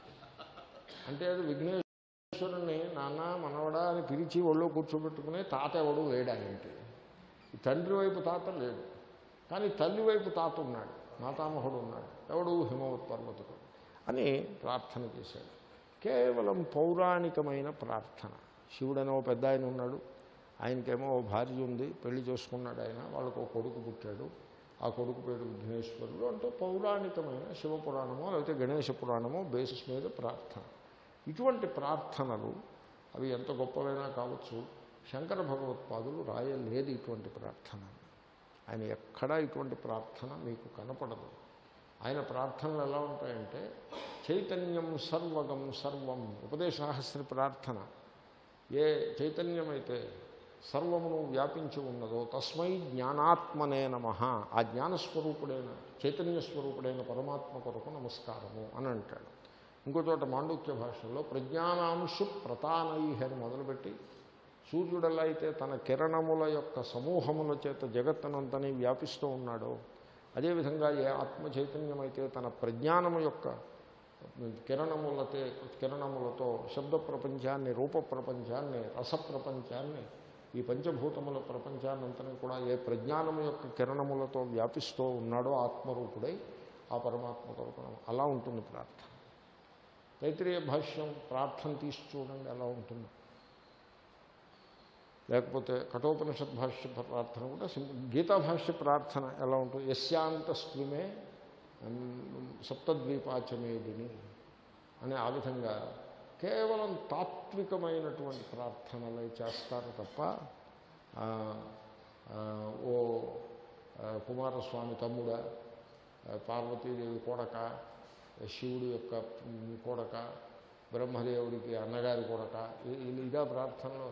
అంటే అది విఘ్నేశ్వరుణ్ణి నాన్న మనవడా అని పిలిచి ఒళ్ళో కూర్చోబెట్టుకునే తాత ఎవడు లేడానంటే, తండ్రి వైపు తాత లేడు, కానీ తల్లి వైపు తాత ఉన్నాడు, మాతామహుడు ఉన్నాడు. ఎవడు? హిమవత్ పర్వతుడు అని ప్రార్థన చేశాడు. కేవలం పౌరాణికమైన ప్రార్థన. శివుడనో పెద్ద ఆయన ఉన్నాడు, ఆయనకేమో ఓ భార్య ఉంది, పెళ్లి చేసుకున్నాడు ఆయన, వాళ్ళకు ఓ కొడుకు పుట్టాడు, ఆ కొడుకు పేరు విఘ్నేశ్వరుడు. అంటే పౌరాణికమైన శివపురాణమో లేకపోతే గణేశ పురాణమో బేసిస్ మీద ప్రార్థన. ఇటువంటి ప్రార్థనలు అవి ఎంత గొప్పవైనా కావచ్చు, శంకర భగవత్పాదులు రాయలేదు ఇటువంటి ప్రార్థన. ఆయన ఎక్కడా ఇటువంటి ప్రార్థన మీకు కనపడదు. ఆయన ప్రార్థనలు ఎలా ఉంటాయంటే చైతన్యం సర్వగం సర్వం, ఉపదేశరహస్య ప్రార్థన. ఏ చైతన్యమైతే సర్వమును వ్యాపించి ఉన్నదో తస్మై జ్ఞానాత్మనే నమః, ఆ జ్ఞానస్వరూపుడైన చైతన్యస్వరూపుడైన పరమాత్మ కొరకు నమస్కారము అని అంటాడు. ఇంకో చోట మాండుక్య భాషలో ప్రజ్ఞానాంశు ప్రతానై అని మొదలుపెట్టి సూర్యుడు ఎలా అయితే తన కిరణముల యొక్క సమూహముల చేత జగత్తునంతని వ్యాపిస్తూ ఉన్నాడో, అదేవిధంగా ఏ ఆత్మ చైతన్యం అయితే తన ప్రజ్ఞానము యొక్క కిరణములతే కిరణములతో శబ్ద ప్రపంచాన్ని, రూప ప్రపంచాన్ని, రస ప్రపంచాన్ని, ఈ పంచభూతముల ప్రపంచాన్నంతని కూడా ఏ ప్రజ్ఞానము యొక్క కిరణములతో వ్యాపిస్తూ ఉన్నాడో ఆత్మరూపుడై ఆ పరమాత్మ కొరకు అలా ఉంటుంది ప్రార్థన. తైత్రీయ భాష్యం ప్రార్థన తీసి చూడండి ఎలా ఉంటుంది. లేకపోతే కఠోపనిషత్ భాష్య ప్రార్థన కూడా సింపుల్. గీతా భాష్య ప్రార్థన ఎలా ఉంటుంది? యస్యాంతస్త్విమే సప్తద్వీపాచమేదిని అని ఆ విధంగా కేవలం తాత్వికమైనటువంటి ప్రార్థనలు చేస్తారు తప్ప ఓ కుమారస్వామి తమ్ముడ, పార్వతీదేవి కొడక, శివుడి యొక్క కొడక, బ్రహ్మదేవుడికి అన్నగారి కొడక, ఇదా ప్రార్థనలో?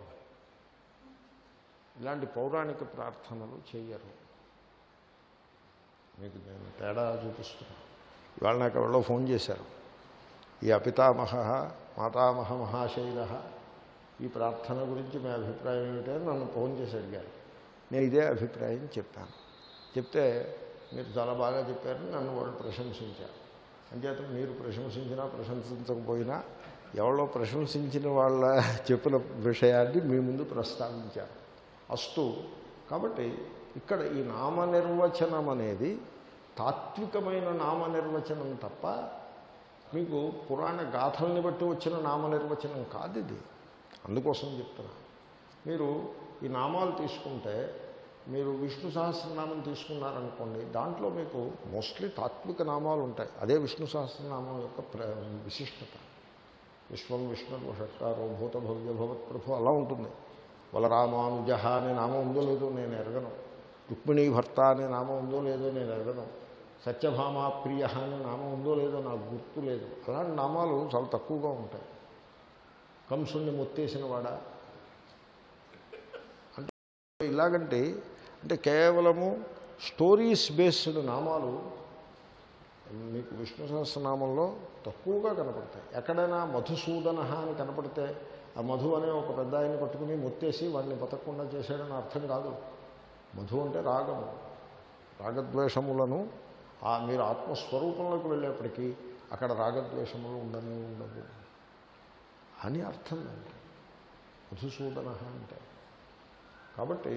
ఇలాంటి పౌరాణిక ప్రార్థనలు చేయరు. మీకు నేను తేడా చూపిస్తున్నాను. ఇవాళ నాకు ఎవరో ఫోన్ చేశారు, ఈ అపితామహ మాతామహ మహాశైల ఈ ప్రార్థన గురించి మీ అభిప్రాయం ఏమిటని నన్ను ఫోన్ చేసి అడిగారు. నేను ఇదే అభిప్రాయం చెప్పాను. చెప్తే మీరు చాలా బాగా చెప్పారని నన్ను వాళ్ళు ప్రశంసించారు. అంచేత మీరు ప్రశంసించినా ప్రశంసించకపోయినా ఎవరో ప్రశంసించిన వాళ్ళ చెప్పిన విషయాన్ని మీ ముందు ప్రస్తావించారు. అస్తు. కాబట్టి ఇక్కడ ఈ నామనిర్వచనం అనేది తాత్వికమైన నామనిర్వచనం తప్ప మీకు పురాణ గాథల్ని బట్టి వచ్చిన నామనిర్వచనం కాదు ఇది. అందుకోసం చెప్తున్నా. మీరు ఈ నామాలు తీసుకుంటే మీరు విష్ణు సహస్రనామం తీసుకున్నారనుకోండి, దాంట్లో మీకు మోస్ట్లీ తాత్విక నామాలు ఉంటాయి. అదే విష్ణు సహస్రనామం యొక్క ప్ర విశిష్టత. విశ్వం విష్ణు షట్కారో భూత భవ్య భవత్ ప్రభు అలా ఉంటుంది. బలరామానుజ అనే నామం ఉందో లేదో నేను ఎరగను. రుక్మిణీ భర్త అనే నామం ఉందో లేదో నేను ఎరగను. సత్యభామా ప్రియ అనే నామం ఉందో లేదో నాకు గుర్తు లేదు. అలాంటి నామాలు చాలా తక్కువగా ఉంటాయి. కంసుణ్ణి మొత్తేసిన వాడా అంటే ఇలాగంటే అంటే కేవలము స్టోరీస్ బేస్డ్ నామాలు మీకు విష్ణు సహస్రనామంలో తక్కువగా కనపడతాయి. ఎక్కడైనా మధుసూదన అని కనపడితే ఆ మధు అనే ఒక పెద్ద ఆయన్ని పట్టుకుని మొత్తేసి వాడిని బతకకుండా చేశాడని అర్థం కాదు. మధు అంటే రాగము. రాగద్వేషములను ఆ మీరు ఆత్మస్వరూపంలోకి వెళ్ళేప్పటికీ అక్కడ రాగద్వేషములు ఉండనే ఉండవు అని అర్థం అంటే మధుసూదన అంటే. కాబట్టి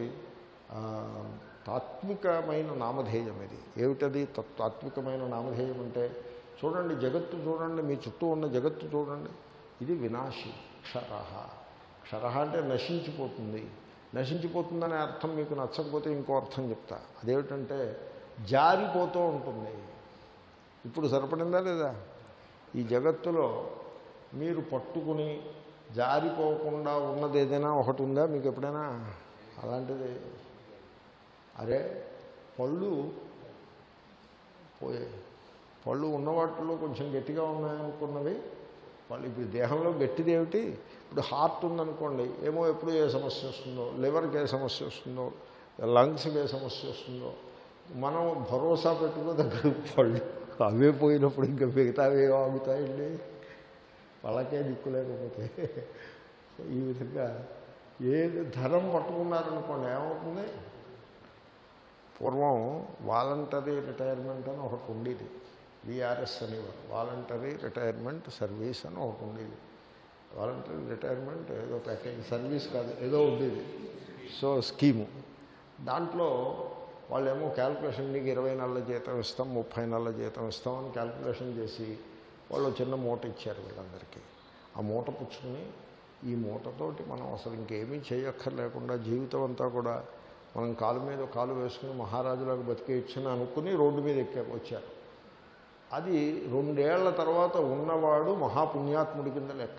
తాత్వికమైన నామధేయం ఇది. ఏమిటది తాత్వికమైన నామధేయం అంటే చూడండి, జగత్తు చూడండి, మీ చుట్టూ ఉన్న జగత్తు చూడండి. ఇది వినాశి క్షర. క్షర అంటే నశించిపోతుంది. నశించిపోతుందనే అర్థం మీకు నచ్చకపోతే ఇంకో అర్థం చెప్తా. అదేమిటంటే జారిపోతూ ఉంటుంది. ఇప్పుడు సరిపడిందా లేదా? ఈ జగత్తులో మీరు పట్టుకుని జారిపోకుండా ఉన్నది ఏదైనా ఒకటి ఉందా మీకు ఎప్పుడైనా? అలాంటిది అరే పళ్ళు పోయాయి. పళ్ళు ఉన్న వాటిలో కొంచెం గట్టిగా ఉన్నాయనుకున్నవి వాళ్ళు ఇప్పుడు దేహంలో గట్టిది ఏమిటి? ఇప్పుడు హార్ట్ ఉందనుకోండి, ఏమో ఎప్పుడు ఏ సమస్య వస్తుందో, లివర్కి ఏ సమస్య వస్తుందో, లంగ్స్కి ఏ సమస్య వస్తుందో మనం భరోసా పెట్టుకో దగ్గర పళ్ళు అవే పోయినప్పుడు ఇంకా మిగతావే ఆగుతాయండి. వాళ్ళకే దిక్కు లేకపోతే ఈ విధంగా ఏ ధనం పట్టుకున్నారనుకోండి ఏమవుతుంది? పూర్వం వాలంటరీ రిటైర్మెంట్ అని ఒకటి ఉండేది. విఆర్ఎస్ అనేవారు. వాలంటరీ రిటైర్మెంట్ సర్వీస్ అని ఒకటి ఉండేది. వాలంటరీ రిటైర్మెంట్ ఏదో ప్యాకేజ్ సర్వీస్ కాదు, ఏదో ఉండేది. సో స్కీము దాంట్లో వాళ్ళేమో క్యాల్కులేషన్ నీకు ఇరవై నెలల జీతం ఇస్తాం, ముప్పై నెలల జీతం ఇస్తాం అని క్యాల్కులేషన్ చేసి వాళ్ళు చిన్న మూట ఇచ్చారు వీళ్ళందరికీ. ఆ మూట పుచ్చుకుని ఈ మూటతోటి మనం అసలు ఇంకేమీ చేయక్కర్లేకుండా జీవితం అంతా కూడా మనం కాలు మీద కాలు వేసుకుని మహారాజులకు బతికేయచ్చని అనుకుని రోడ్డు మీద ఎక్కా వచ్చారు. అది రెండేళ్ల తర్వాత ఉన్నవాడు మహాపుణ్యాత్ముడి కింద లెక్క.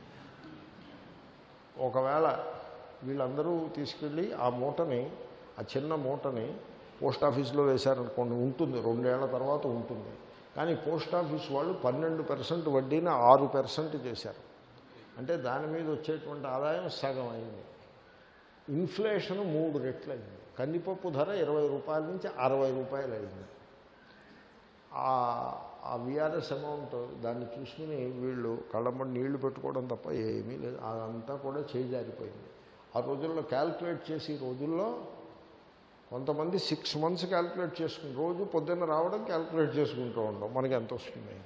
ఒకవేళ వీళ్ళందరూ తీసుకెళ్ళి ఆ మూటని, ఆ చిన్న మూటని పోస్ట్ ఆఫీస్లో వేశారనుకోండి, ఉంటుంది, రెండేళ్ల తర్వాత ఉంటుంది. కానీ పోస్ట్ ఆఫీస్ వాళ్ళు పన్నెండు పర్సెంట్ వడ్డీని ఆరు పర్సెంట్ చేశారు. అంటే దాని మీద వచ్చేటువంటి ఆదాయం సగం అయింది. ఇన్ఫ్లేషన్ మూడు రెట్లు అయింది. కందిపప్పు ధర ఇరవై రూపాయల నుంచి అరవై రూపాయలు అయింది. ఆ విఆర్ఎస్ అమౌంట్ దాన్ని చూసుకుని వీళ్ళు కళ్ళమ్మడి నీళ్లు పెట్టుకోవడం తప్ప ఏమీ లేదు. అదంతా కూడా చేజారిపోయింది. ఆ రోజుల్లో క్యాల్కులేట్ చేసి రోజుల్లో కొంతమంది సిక్స్ మంత్స్ క్యాల్కులేట్ చేసుకుని రోజు పొద్దున్న రావడం క్యాల్కులేట్ చేసుకుంటూ ఉండడం మనకి ఎంత వస్తుంది.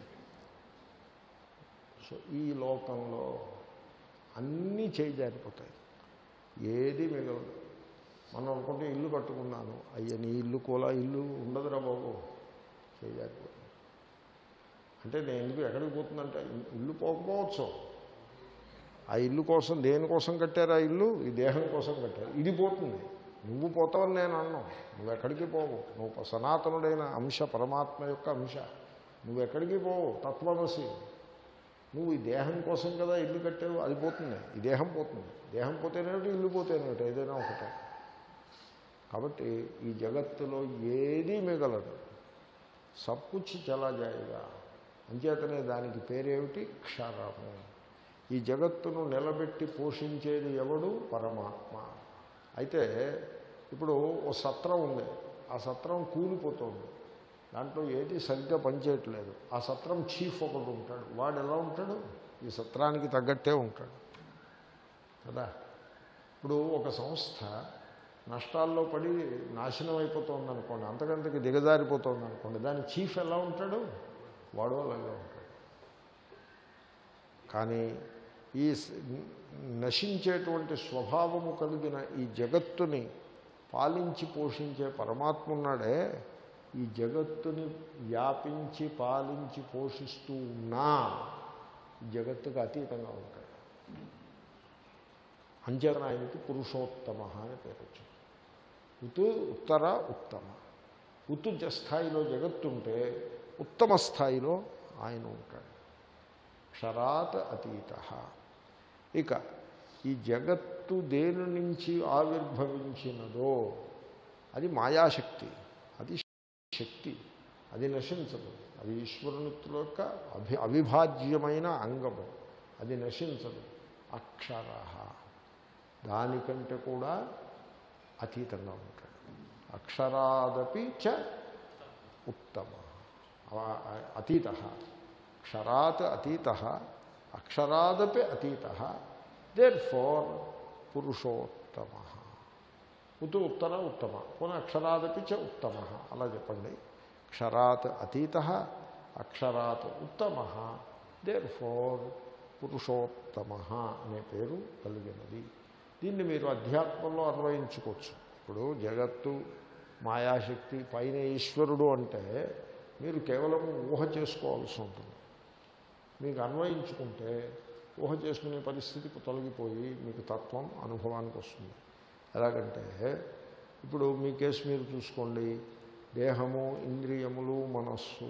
సో ఈ లోకంలో అన్నీ చేజారిపోతాయి, ఏది మిగలదు. మనం అనుకుంటే ఇల్లు కట్టుకున్నాను, అయ్యా నీ ఇల్లు కూడా ఇల్లు ఉండదురా బాబు, చేజారిపోతుంది. అంటే నేను ఎందుకు ఎక్కడికి పోతుందంటే ఇల్లు పోకపోవచ్చు. ఆ ఇల్లు కోసం దేనికోసం కట్టారు? ఆ ఇల్లు ఈ దేహం కోసం కట్టారు. ఇది పోతుంది. నువ్వు పోతావని నేను అన్నావు. నువ్వు ఎక్కడికి పోవు. నువ్వు సనాతనుడైన అంశ, పరమాత్మ యొక్క అంశ. నువ్వు ఎక్కడికి పోవు. తత్వమసి. నువ్వు ఈ దేహం కోసం కదా ఇల్లు కట్టావు, అది పోతుంది. ఈ దేహం పోతుంది. దేహం పోతేనేమిటి, ఇల్లు పోతేనేమిటి, ఏదైనా ఒకటే. కాబట్టి ఈ జగత్తులో ఏదీ మిగలదు. సబ్కుచ్ చలా జాయేగా. అంచేతనే దానికి పేరేమిటి? క్షరము. ఈ జగత్తును నిలబెట్టి పోషించేది ఎవడు? పరమాత్మ. అయితే ఇప్పుడు ఓ సత్రం ఉంది, ఆ సత్రం కూలిపోతుంది. దాంట్లో ఏది సరిగ్గా పనిచేయట్లేదు. ఆ సత్రం చీఫ్ ఒకడు ఉంటాడు. వాడు ఎలా ఉంటాడు? ఈ సత్రానికి తగ్గట్టే ఉంటాడు కదా. ఇప్పుడు ఒక సంస్థ నష్టాల్లో పడి నాశనం అయిపోతుంది అనుకోండి, అంతకంతకి దిగజారిపోతుంది అనుకోండి, దాని చీఫ్ ఎలా ఉంటాడు? వాడు అలాగే ఉంటాడు. కానీ ఈ నశించేటువంటి స్వభావము కలిగిన ఈ జగత్తుని పాలించి పోషించే పరమాత్మ ఉన్నాడే, ఈ జగత్తుని వ్యాపించి పాలించి పోషిస్తూ ఉన్నా జగత్తుకు అతీతంగా ఉంటాడు. అంచేతన ఆయనకి పురుషోత్తమ అని పేరు వచ్చింది. ఉతు ఉత్తర ఉత్తమ. ఉత్తు స్థాయిలో జగత్తుంటే ఉత్తమ స్థాయిలో ఆయన ఉంటాడు. క్షరాత్ అతీత. ఇక ఈ జగత్తు దేని నుంచి ఆవిర్భవించినదో అది మాయాశక్తి, అది శక్తి, అది నశించదు. అది ఈశ్వరుని యొక్క అభి అవిభాజ్యమైన అంగము, అది నశించదు. అక్షర దానికంటే కూడా అతీతంగా ఉంటాడు. అక్షరాదపి చ ఉత్తమ. అతీత క్షరాత్ అతీత అక్షరాదపి అతీత. దేర్ ఫోర్ పురుషోత్తమ. ఉతు ఉత్తర ఉత్తమ పునః అక్షరాదపి చ ఉత్తమ. అలా చెప్పండి. క్షరాత్ అతీత అక్షరాత్ ఉత్తమ. దేర్ ఫోర్ పురుషోత్తమ అనే పేరు కలిగినది. దీన్ని మీరు అధ్యాత్మంలో అన్వయించుకోవచ్చు. ఇప్పుడు జగత్తు మాయాశక్తి పైన ఈశ్వరుడు అంటే మీరు కేవలం ఊహ చేసుకోవాల్సి ఉంటుంది. మీకు అన్వయించుకుంటే ఊహ చేసుకునే పరిస్థితి తొలగిపోయి మీకు తత్వం అనుభవానికి వస్తుంది. ఎలాగంటే ఇప్పుడు మీ కేసు మీరు చూసుకోండి. దేహము, ఇంద్రియములు, మనస్సు,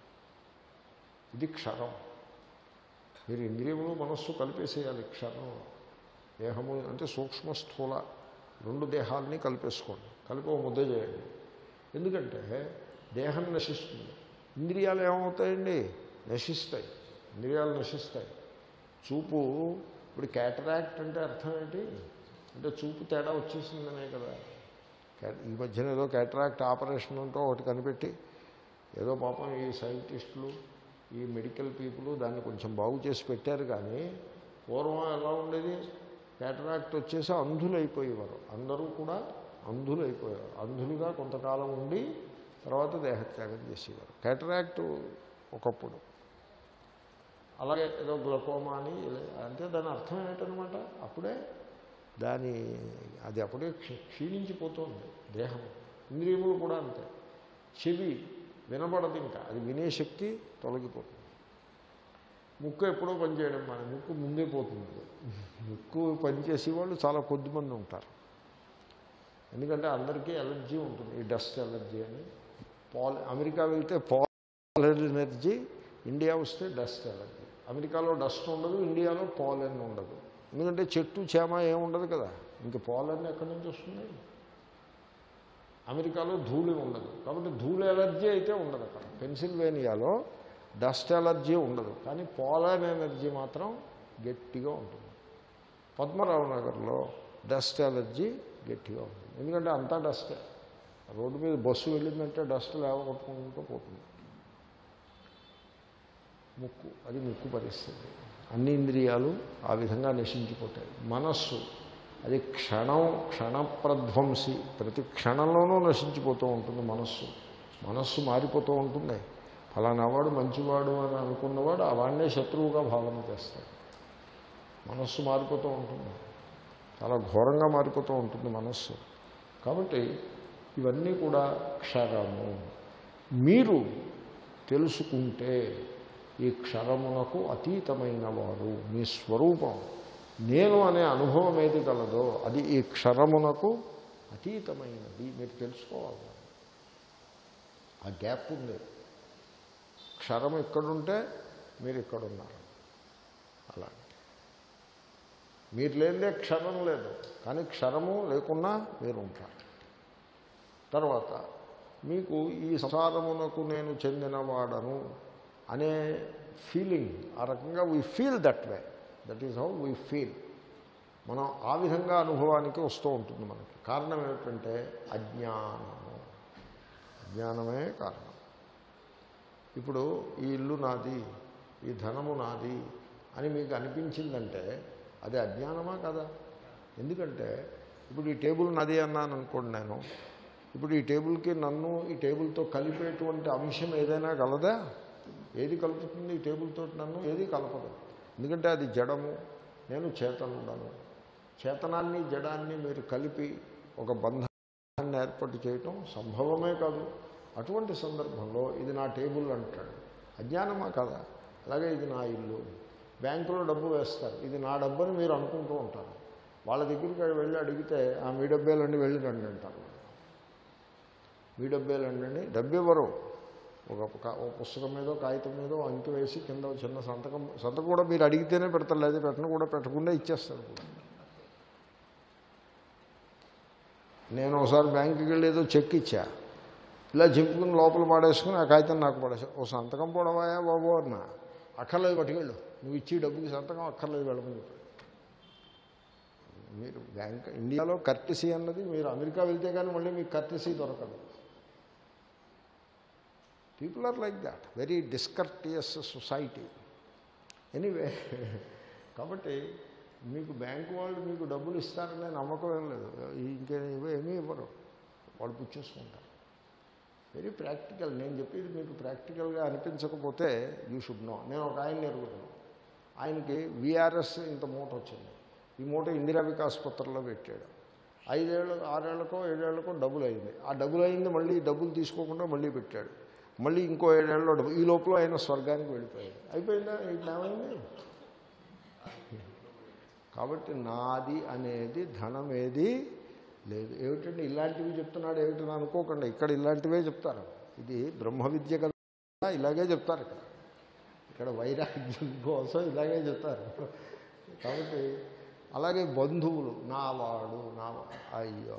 ఇది క్షరం. మీరు ఇంద్రియములు మనస్సు కలిపేసేయాలి క్షరం. దేహము అంటే సూక్ష్మ స్థూల రెండు దేహాలని కలిపేసుకోండి. కలిపి ఒక ముద్ద చేయండి. ఎందుకంటే దేహం నశిస్తుంది, ఇంద్రియాలు ఏమవుతాయండి? నశిస్తాయి. ఇంద్రియాలు నశిస్తాయి. చూపు ఇప్పుడు క్యాటరాక్ట్ అంటే అర్థం ఏంటి? అంటే చూపు తేడా వచ్చేసిందనే కదా. ఈ మధ్యన ఏదో క్యాటరాక్ట్ ఆపరేషన్ అంటూ ఒకటి కనిపెట్టి ఏదో పాపం ఈ సైంటిస్టులు ఈ మెడికల్ పీపుల్ దాన్ని కొంచెం బాగు చేసి పెట్టారు. కానీ పూర్వం ఎలా ఉండేది? క్యాటరాక్ట్ వచ్చేసి అంధులైపోయేవారు. అందరూ కూడా అంధులైపోయారు. అంధులుగా కొంతకాలం ఉండి తర్వాత దేహత్యాగం చేసేవారు. క్యాటరాక్ట్ ఒకప్పుడు. అలాగే ఏదో గ్లకోమా అని అంటే దాని అర్థం ఏంటనమాట? అప్పుడే దాని అది అప్పుడే క్షీణించిపోతుంది దేహం. ఇంద్రియములు కూడా అంతే. చెవి వినబడదు, ఇంకా అది వినే శక్తి తొలగిపోతుంది. ముక్కు ఎప్పుడో పనిచేయడం మన ముక్కు ముందే పోతుంది. ముక్కు పనిచేసే వాళ్ళు చాలా కొద్దిమంది ఉంటారు. ఎందుకంటే అందరికీ ఎలర్జీ ఉంటుంది, ఈ డస్ట్ ఎలర్జీ అని. పాల్ అమెరికా వెళ్తే పాలన్ ఎనర్జీ, ఇండియా వస్తే డస్ట్ ఎలర్జీ. అమెరికాలో డస్ట్ ఉండదు, ఇండియాలో పాలన్ ఉండదు. ఎందుకంటే చెట్టు చేమ ఏముండదు కదా, ఇంక పాలన్ ఎక్కడి నుంచి వస్తుంది? అమెరికాలో ధూళి ఉండదు, కాబట్టి ధూళి ఎలర్జీ అయితే ఉండదు అక్కడ. పెన్సిల్వేనియాలో డస్ట్ ఎలర్జీ ఉండదు, కానీ పాలన్ ఎనర్జీ మాత్రం గట్టిగా ఉంటుంది. పద్మరావు నగర్లో డస్ట్ ఎలర్జీ గట్టిగా ఉంటుంది. ఎందుకంటే అంతా డస్టే. రోడ్డు మీద బస్సు వెళ్ళిందంటే డస్ట్ లేవగొట్టుకుంటూ పోతుంది. ముక్కు, అది ముక్కు పరిస్థితి. అన్ని ఇంద్రియాలు ఆ విధంగా నశించిపోతాయి. మనస్సు అది క్షణం క్షణప్రధ్వంసి, ప్రతి క్షణంలోనూ నశించిపోతూ ఉంటుంది మనస్సు. మనస్సు మారిపోతూ ఉంటుంది. ఫలానా వాడు మంచివాడు అని అనుకున్నవాడు ఆ వాడినే శత్రువుగా భావన చేస్తాడు. మనస్సు మారిపోతూ ఉంటుంది, చాలా ఘోరంగా మారిపోతూ ఉంటుంది మనస్సు. కాబట్టి ఇవన్నీ కూడా క్షరము. మీరు తెలుసుకుంటే ఈ క్షరమునకు అతీతమైన వారు మీ స్వరూపం, నేను అనే అనుభవం ఏది కలదో అది ఈ క్షరమునకు అతీతమైనది. మీరు తెలుసుకోవాలి. ఆ గ్యాప్ ఉంది. క్షరం ఎక్కడుంటే మీరు ఎక్కడున్నారు. అలా మీరు లేదే క్షరం లేదు, కానీ క్షరము లేకున్నా మీరు ఉంటారు. తర్వాత మీకు ఈ సంసారమునకు నేను చెందినవాడను అనే ఫీలింగ్, ఆ రకంగా we feel that way. That is how we feel. మనం ఆ విధంగా అనుభవానికి వస్తూ ఉంటుంది మనకి. కారణం ఏమిటంటే అజ్ఞానము. అజ్ఞానమే కారణం. ఇప్పుడు ఈ ఇల్లు నాది, ఈ ధనము నాది అని మీకు అనిపించిందంటే అది అజ్ఞానమా కదా? ఎందుకంటే ఇప్పుడు ఈ టేబుల్ నాది అన్నాను అనుకోండి, నేను ఇప్పుడు ఈ టేబుల్కి నన్ను ఈ టేబుల్తో కలిపేటువంటి అంశం ఏదైనా కలదా? ఏది కలుపుతుంది ఈ టేబుల్తో నన్ను? ఏది కలపదు. ఎందుకంటే అది జడము, నేను చేతనుడను. చేతనాన్ని జడాన్ని మీరు కలిపి ఒక బంధాన్ని ఏర్పాటు చేయటం సంభవమే కాదు. అటువంటి సందర్భంలో ఇది నా టేబుల్ అంటాడు, అజ్ఞానమా కదా? అలాగే ఇది నా ఇల్లు. బ్యాంకులో డబ్బు వేస్తారు, ఇది నా డబ్బు అని మీరు అనుకుంటూ ఉంటారు. వాళ్ళ దగ్గరికి వెళ్ళి అడిగితే ఆ మీ డబ్బేలండి వెళ్ళి రండి అంటారు. మీ డబ్బేలండి అని డబ్బు ఇవ్వరు. ఒక పుస్తకం మీదో కాగితం మీదో అంకి వేసి కింద చిన్న సంతకం సంతకం కూడా మీరు అడిగితేనే పెడతారు, లేదా పెట్టను కూడా పెట్టకుండా ఇచ్చేస్తారు కూడా. నేను ఒకసారి బ్యాంకుకి వెళ్ళి ఏదో చెక్ ఇచ్చా, ఇలా చింపుకుని లోపల పాడేసుకుని ఆ కాగితం నాకు పడేసా. ఓ సంతకం పొడవాయా బాబు అన్నా. అక్కర్లేదు, పట్టుకెళ్ళు, నువ్వు ఇచ్చి డబ్బుకి సంతకం అక్కర్లేదు, వెళ్ళమని చెప్పాడు. మీరు బ్యాంక్ ఇండియాలో కర్టసీ అన్నది, మీరు అమెరికా వెళ్తే కానీ మళ్ళీ మీకు కర్టసీ దొరకదు. People are like that, very discourteous society. Anyway, కాబట్టి మీకు బ్యాంకు వాళ్ళు మీకు డబ్బులు ఇస్తారనే నమ్మకం ఏం లేదు. ఇంకే ఏమీ ఇవ్వరు, వాళ్ళు పుచ్చేసుకుంటారు. Very practical. నేను చెప్పేది మీకు ప్రాక్టికల్గా అనిపించకపోతే యూ షుడ్ నో. నేను ఒక ఆయన ఎరుగుతాను, ఆయనకి విఆర్ఎస్ ఇంత మూట వచ్చింది. ఈ మూట ఇందిరా వికాస్ పత్రంలో పెట్టాడు. ఐదేళ్ళు ఆరేళ్లకో ఏడేళ్లకో డబ్బులు అయింది. ఆ డబ్బులు అయింది మళ్ళీ డబ్బులు తీసుకోకుండా మళ్ళీ పెట్టాడు. మళ్ళీ ఇంకో ఏడేళ్ళలో డబ్బు. ఈ లోపల ఆయన స్వర్గానికి వెళ్ళిపోయాడు. అయిపోయిందా? ఏమైంది? కాబట్టి నాది అనేది ధనం ఏది లేదు. ఏమిటండి ఇలాంటివి చెప్తున్నాడు ఏమిటని అనుకోకండి. ఇక్కడ ఇలాంటివే చెప్తారు. ఇది బ్రహ్మ విద్య కదా, ఇలాగే చెప్తారు. ఇక్కడ ఇక్కడ వైరాగ్యం కోసం ఇలాగే చెప్తారు. కాబట్టి అలాగే బంధువులు, నావాడు నా అయ్యో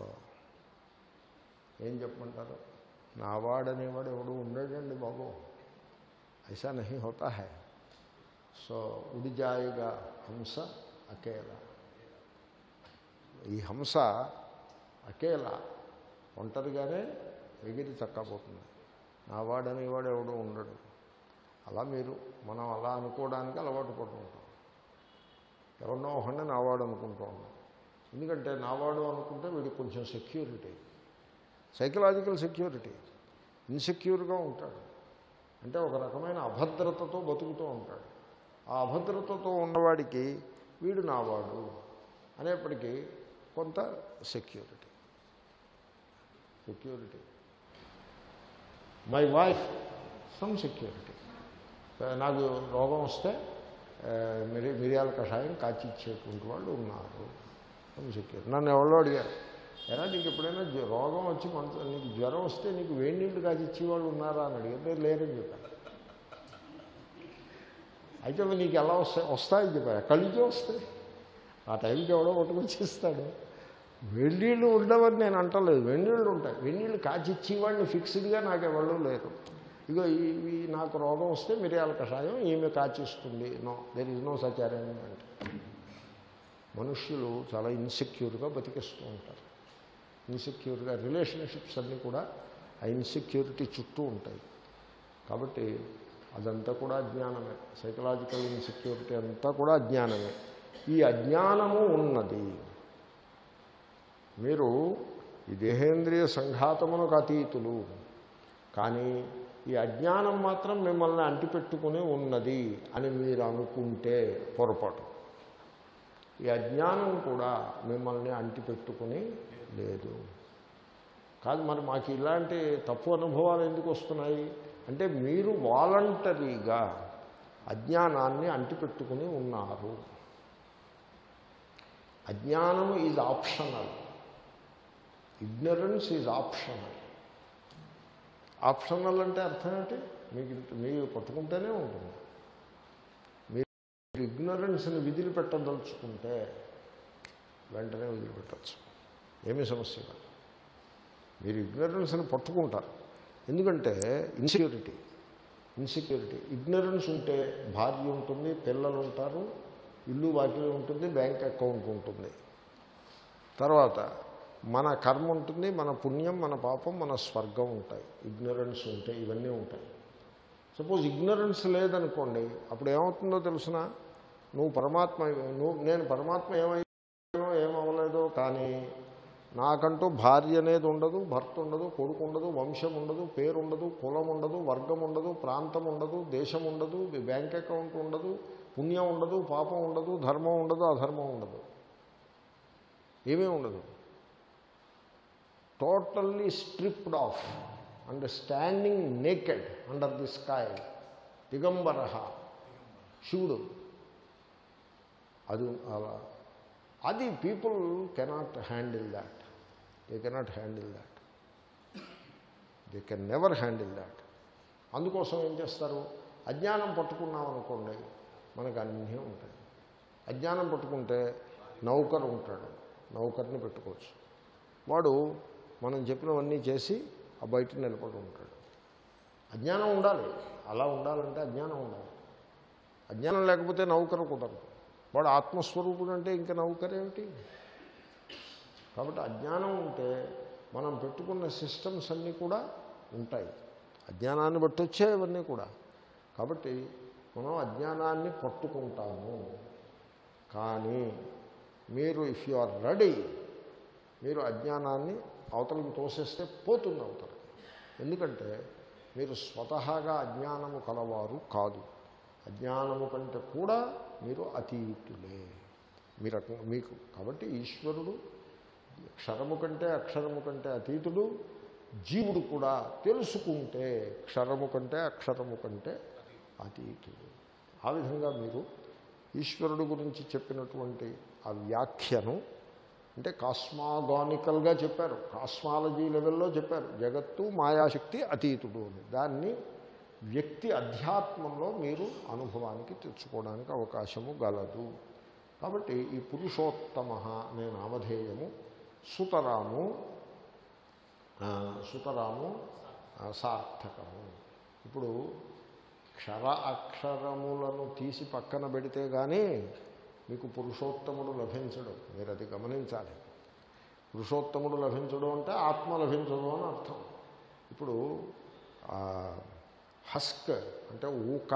ఏం చెప్పమంటారు? నావాడనేవాడు ఎవడు ఉండడండి బాబు, ఐసా నహీ హోతా హై. సో ఉడి జాయిగా హంస అకేలా. ఈ హంస అకేలా ఒంటరిగానే ఎగిరి చక్కపోతుంది. నావాడనేవాడు ఎవడు ఉండడు. అలా మీరు మనం అలా అనుకోవడానికి అలవాటు పడుతుంటాం. ఎవరినో ఒకడిని నావాడు అనుకుంటూ ఉన్నాం. ఎందుకంటే నావాడు అనుకుంటే వీడికి కొంచెం సెక్యూరిటీ, సైకలాజికల్ సెక్యూరిటీ. ఇన్సెక్యూర్గా ఉంటాడు, అంటే ఒక రకమైన అభద్రతతో బతుకుతూ ఉంటాడు. ఆ అభద్రతతో ఉన్నవాడికి వీడు నావాడు అనేప్పటికీ కొంత security security my wife some security. నాకు రోగం వస్తే మిరి మిరియాల కషాయం కాచి ఇచ్చేటువంటి వాళ్ళు ఉన్నారు, సమ్ సెక్యూరిటీ. నన్ను ఎవరో అడిగారు, ఎలా నీకు ఎప్పుడైనా రోగం వచ్చి మంత నీకు జ్వరం వస్తే నీకు వేడి నీళ్ళు కాచి ఇచ్చేవాళ్ళు ఉన్నారా అని అడిగారు. లేరని చెప్పాను. అయితే నీకు ఎలా వస్తాయి? వస్తాయని చెప్పారు. ఎక్కడి నుంచో వస్తాయి. ఆ టైంకి ఎవడో పట్టుకొచ్చిస్తాడు. వేడినీళ్ళు ఉండవని నేను అంటలేదు, వేడినీళ్ళు ఉంటాయి. వేడినీళ్ళు కాచి ఇచ్చేవాళ్ళు ఫిక్స్డ్గా నాకు ఎవరు లేరు. ఇగో ఇవి నాకు రోగం వస్తే మిరియాల కషాయం ఈమె కాచిస్తుంది. No, there is no such arrangement. మనుష్యులు చాలా ఇన్సెక్యూర్గా బతికిస్తూ ఉంటారు. ఇన్సెక్యూర్గా రిలేషన్షిప్స్ అన్నీ కూడా ఆ ఇన్సెక్యూరిటీ చుట్టూ ఉంటాయి. కాబట్టి అదంతా కూడా అజ్ఞానమే. సైకలాజికల్ ఇన్సెక్యూరిటీ అంతా కూడా అజ్ఞానమే. ఈ అజ్ఞానము ఉన్నది. మీరు ఈ దేహేంద్రియ సంఘాతమునకు అతీతులు, కానీ ఈ అజ్ఞానం మాత్రం మిమ్మల్ని అంటిపెట్టుకుని ఉన్నది అని మీరు అనుకుంటే పొరపాటు. ఈ అజ్ఞానం కూడా మిమ్మల్ని అంటిపెట్టుకుని లేదు. కాదు మరి మాకు ఇలాంటి తప్పు అనుభవాలు ఎందుకు వస్తున్నాయి అంటే మీరు వాలంటరీగా అజ్ఞానాన్ని అంటిపెట్టుకుని ఉన్నారు. అజ్ఞానము is optional, ignorance is optional. Optional అంటే అర్థం ఏంటి? మీకు మీరు పట్టుకుంటేనే ఉంటుంది. మీరు ఇగ్నరెన్స్ని వదిలిపెట్టదలుచుకుంటే వెంటనే వదిలిపెట్టచ్చు, ఏమీ సమస్య కాదు. మీరు ఇగ్నరెన్స్ని పట్టుకుంటారు. ఎందుకంటే ఇన్సెక్యూరిటీ ఇన్సెక్యూరిటీ ఇగ్నరెన్స్ ఉంటే భార్య ఉంటుంది, పిల్లలు ఉంటారు, ఇల్లు వాకిలి ఉంటుంది, బ్యాంక్ అకౌంట్ ఉంటుంది. తర్వాత మన కర్మ ఉంటుంది, మన పుణ్యం, మన పాపం, మన స్వర్గం ఉంటాయి. ఇగ్నరెన్స్ ఉంటే ఇవన్నీ ఉంటాయి. సపోజ్ ఇగ్నరెన్స్ లేదనుకోండి, అప్పుడు ఏమవుతుందో తెలుసిన, నువ్వు పరమాత్మ, నువ్వు నేను పరమాత్మ ఏమయ్యానో ఏమవ్వలేదో, కానీ నాకంటూ భార్య అనేది ఉండదు, భర్త ఉండదు, కొడుకు ఉండదు, వంశం ఉండదు, పేరు ఉండదు, కులం ఉండదు, వర్గం ఉండదు, ప్రాంతం ఉండదు, దేశం ఉండదు, బ్యాంక్ అకౌంట్ ఉండదు, పుణ్యం ఉండదు, పాపం ఉండదు, ధర్మం ఉండదు, అధర్మం ఉండదు, ఏమీ ఉండదు. Totally stripped off and standing naked under the sky, దిగంబర శివుడు. అది అలా, అది people cannot handle that. They cannot handle that. They can never handle that. అందుకోసం ఏం చేస్తారు, అజ్ఞానం పట్టుకున్నాం అనుకోండి, మనకు అన్నీ ఉంటాయి. అజ్ఞానం పట్టుకుంటే నౌకరు ఉంటాడు, నౌకర్ని పెట్టుకోవచ్చు. వాడు మనం చెప్పినవన్నీ చేసి ఆ బయట నిలబడి ఉంటాడు. అజ్ఞానం ఉండాలి, అలా ఉండాలంటే అజ్ఞానం ఉండాలి. అజ్ఞానం లేకపోతే నౌకరు కుదరదు. వాడు ఆత్మస్వరూపుడు అంటే ఇంకా నౌకరేమిటి? కాబట్టి అజ్ఞానం ఉంటే మనం పెట్టుకున్న సిస్టమ్స్ అన్నీ కూడా ఉంటాయి. అజ్ఞానాన్ని బట్టి వచ్చాయి కూడా. కాబట్టి మనం అజ్ఞానాన్ని పట్టుకుంటాము. కానీ మీరు ఇఫ్ యు ఆర్ రెడీ, మీరు అజ్ఞానాన్ని అవతలకి తోసేస్తే పోతుంది అవతల. ఎందుకంటే మీరు స్వతహాగా అజ్ఞానము కలవారు కాదు. అజ్ఞానము కంటే కూడా మీరు అతీతులే. మీరు మీకు కాబట్టి ఈశ్వరుడు క్షరము కంటే అక్షరము కంటే అతీతుడు. జీవుడు కూడా తెలుసుకుంటే క్షరము కంటే అక్షరము కంటే అతీతుడు. ఆ విధంగా మీరు ఈశ్వరుడు గురించి చెప్పినటువంటి ఆ వ్యాఖ్యను అంటే కాస్మాగానికల్గా చెప్పారు, కాస్మాలజీ లెవెల్లో చెప్పారు. జగత్తు మాయాశక్తి అతీతుడు అని. దాన్ని వ్యక్తి అధ్యాత్మంలో మీరు అనుభవానికి తెచ్చుకోవడానికి అవకాశము గలదు. కాబట్టి ఈ పురుషోత్తమ అనే నామధేయము సుతరాము సుతరాము సార్థకము. ఇప్పుడు క్షర అక్షరములను తీసి పక్కన పెడితే కానీ మీకు పురుషోత్తముడు లభించడు. మీరు అది గమనించాలి. పురుషోత్తముడు లభించడం అంటే ఆత్మ లభించడం అని అర్థం. ఇప్పుడు హస్క్ అంటే ఊక,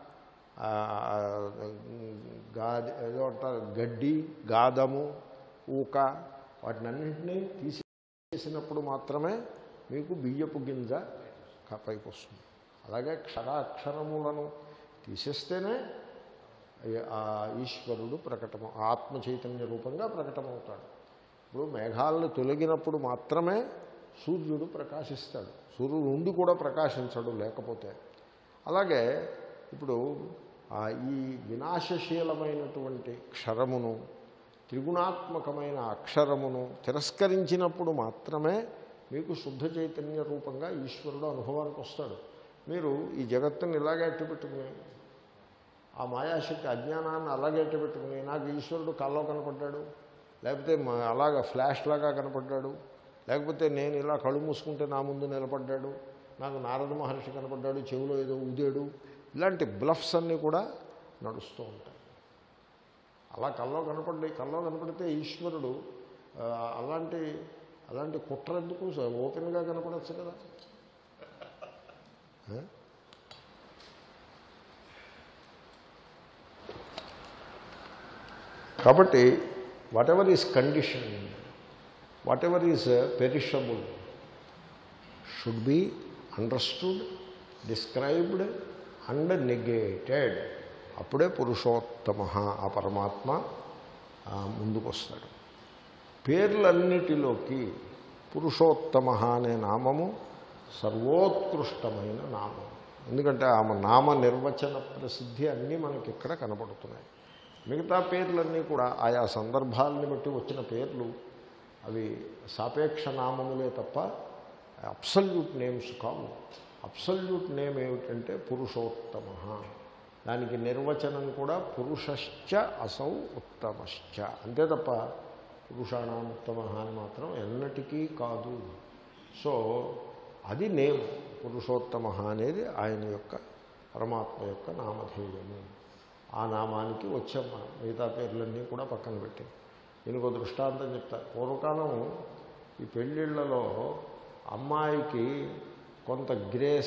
గాది ఏదో అంటారు, గడ్డి, గాదము, ఊక, వాటినన్నింటినీ తీసేసినప్పుడు మాత్రమే మీకు బియ్యపు గింజ పైకి వస్తుంది. అలాగే క్షరాక్షరములను తీసేస్తేనే ఆ ఈశ్వరుడు ప్రకటము ఆత్మ చైతన్య రూపంగా ప్రకటమవుతాడు. ఇప్పుడు మేఘాలను తొలగినప్పుడు మాత్రమే సూర్యుడు ప్రకాశిస్తాడు. సూర్యుడు ఉండి కూడా ప్రకాశించడు లేకపోతే. అలాగే ఇప్పుడు ఈ వినాశశీలమైనటువంటి క్షరమును, త్రిగుణాత్మకమైన అక్షరమును తిరస్కరించినప్పుడు మాత్రమే మీకు శుద్ధ చైతన్య రూపంగా ఈశ్వరుడు అనుభవానికి వస్తాడు. మీరు ఈ జగత్తుని ఇలాగే ఎట్టుపెట్టుకుని, ఆ మాయాశక్తి అజ్ఞానాన్ని అలాగే ఎట్టుపెట్టుకుని, నాకు ఈశ్వరుడు కల్లో కనపడ్డాడు, లేకపోతే అలాగా ఫ్లాష్ లాగా కనపడ్డాడు, లేకపోతే నేను ఇలా కళ్ళు మూసుకుంటే నా ముందు నిలబడ్డాడు, నాకు నారద మహర్షి కనపడ్డాడు, చెవిలో ఏదో ఊదాడు, ఇలాంటి బ్లఫ్స్ అన్నీ కూడా నడుస్తూ ఉంటాయి. అలా కల్లో కనపడి కల్లో కనపడితే ఈశ్వరుడు అలాంటి అలాంటి కుట్ర ఎందుకు? ఓపెన్గా కనపడచ్చు కదా. కాబట్టి whatever is condition, whatever is perishable should be understood, described and negated. అప్పుడే పురుషోత్తమ ఆ పరమాత్మ ముందుకు వస్తాడు. పేర్లన్నిటిలోకి పురుషోత్తమ అనే నామము సర్వోత్కృష్టమైన నామం. ఎందుకంటే ఆమె నామ నిర్వచన ప్రసిద్ధి అన్నీ మనకి ఇక్కడ కనపడుతున్నాయి. మిగతా పేర్లన్నీ కూడా ఆయా సందర్భాలని బట్టి వచ్చిన పేర్లు, అవి సాపేక్ష నామములే తప్ప అబ్సల్యూట్ నేమ్స్ కావు. అబ్సల్యూట్ నేమ్ ఏమిటంటే పురుషోత్తమ. దానికి నిర్వచనం కూడా పురుషశ్చ అసౌ ఉత్తమశ్చ, అంతే తప్ప పురుషాణం ఉత్తమ అని మాత్రం ఎన్నటికీ కాదు. సో అది నేమ్. పురుషోత్తమ అనేది ఆయన యొక్క పరమాత్మ యొక్క నామధేయము. ఆ నామానికి వచ్చాం మనం. మిగతా పేర్లన్నీ కూడా పక్కన పెట్టి దీనికి ఒక దృష్టాంతం చెప్తారు. పూర్వకాలం ఈ పెళ్ళిళ్ళలో అమ్మాయికి కొంత గ్రేస్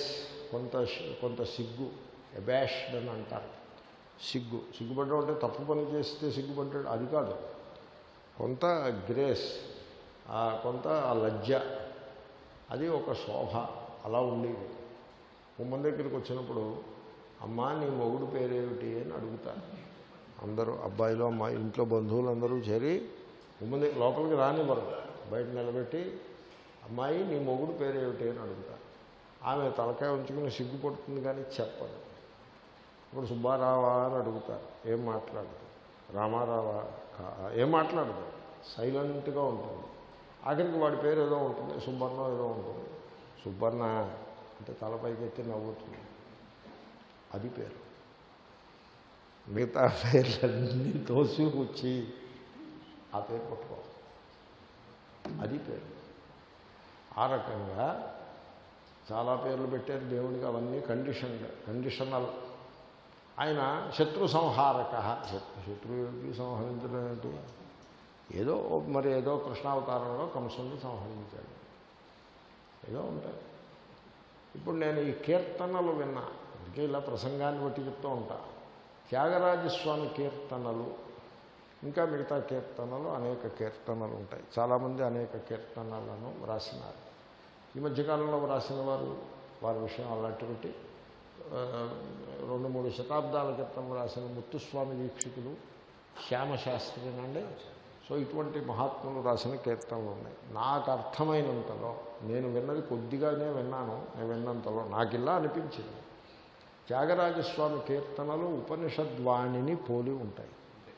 కొంత కొంత సిగ్గు, అబాష్డ్ అని అంటారు. సిగ్గు సిగ్గుపడ్డం అంటే తప్పు పని చేస్తే సిగ్గుపడ్డాడు అది కాదు, కొంత గ్రేస్, కొంత లజ్జ, అది ఒక శోభ అలా ఉండేది. గుమ్మం దగ్గరికి వచ్చినప్పుడు అమ్మా నీ మొగుడు పేరేమిటి అని అడుగుతారు అందరూ, అబ్బాయిలు అమ్మాయి ఇంట్లో బంధువులు అందరూ చేరి గుమ్మం దగ్గర లోపలికి రానివ్వరు, బయట నిలబెట్టి అమ్మాయి నీ మొగుడు పేరేమిటి అని అడుగుతారు. ఆమె తలకాయ ఉంచుకుని సిగ్గుపడుతుంది కానీ చెప్పదు. ఇప్పుడు సుబ్బారావా అని అడుగుతారు, ఏం మాట్లాడదు. రామారావా ఏం మాట్లాడదు, సైలెంట్గా ఉంటుంది. ఆఖరికి వాడి పేరు ఏదో ఉంటుంది, సుబ్బర్ణ ఏదో ఉంటుంది. సుబ్బర్ణ అంటే తలపైకి ఎత్తి నవ్వుతుంది, అది పేరు. మిగతా పేర్లన్నీ తోసి కూర్చి ఆ పేరు పట్టుకోవాలి, అది పేరు. ఆ రకంగా చాలా పేర్లు పెట్టారు దేవుడికి, అవన్నీ కండిషన్ కండిషనల్. ఆయన శత్రు సంహారక, శత్రువుకి సంహరించడం ఏంటి, ఏదో మరి ఏదో కృష్ణావతారంలో కంసుని సంహరించాడు, ఏదో ఉంటాయి. ఇప్పుడు నేను ఈ కీర్తనలు విన్నా, అందుకే ఇలా ప్రసంగాన్ని బట్టి చెప్తూ ఉంటా. త్యాగరాజస్వామి కీర్తనలు, ఇంకా మిగతా కీర్తనలు, అనేక కీర్తనలు ఉంటాయి. చాలామంది అనేక కీర్తనలను వ్రాసినారు. ఈ మధ్యకాలంలో వ్రాసిన వారు వారి విషయం అలాంటి పెట్టి రెండు మూడు శతాబ్దాల క్రితం వ్రాసిన ముత్తుస్వామి దీక్షితులు, శ్యామశాస్త్రినండి. సో ఇటువంటి మహాత్ములు రాసిన కీర్తనలు ఉన్నాయి. నాకు అర్థమైనంతలో, నేను విన్నది కొద్దిగానే విన్నాను, నేను విన్నంతలో నాకు ఇలా అనిపించింది, త్యాగరాజస్వామి కీర్తనలు ఉపనిషద్వాణిని పోలి ఉంటాయి.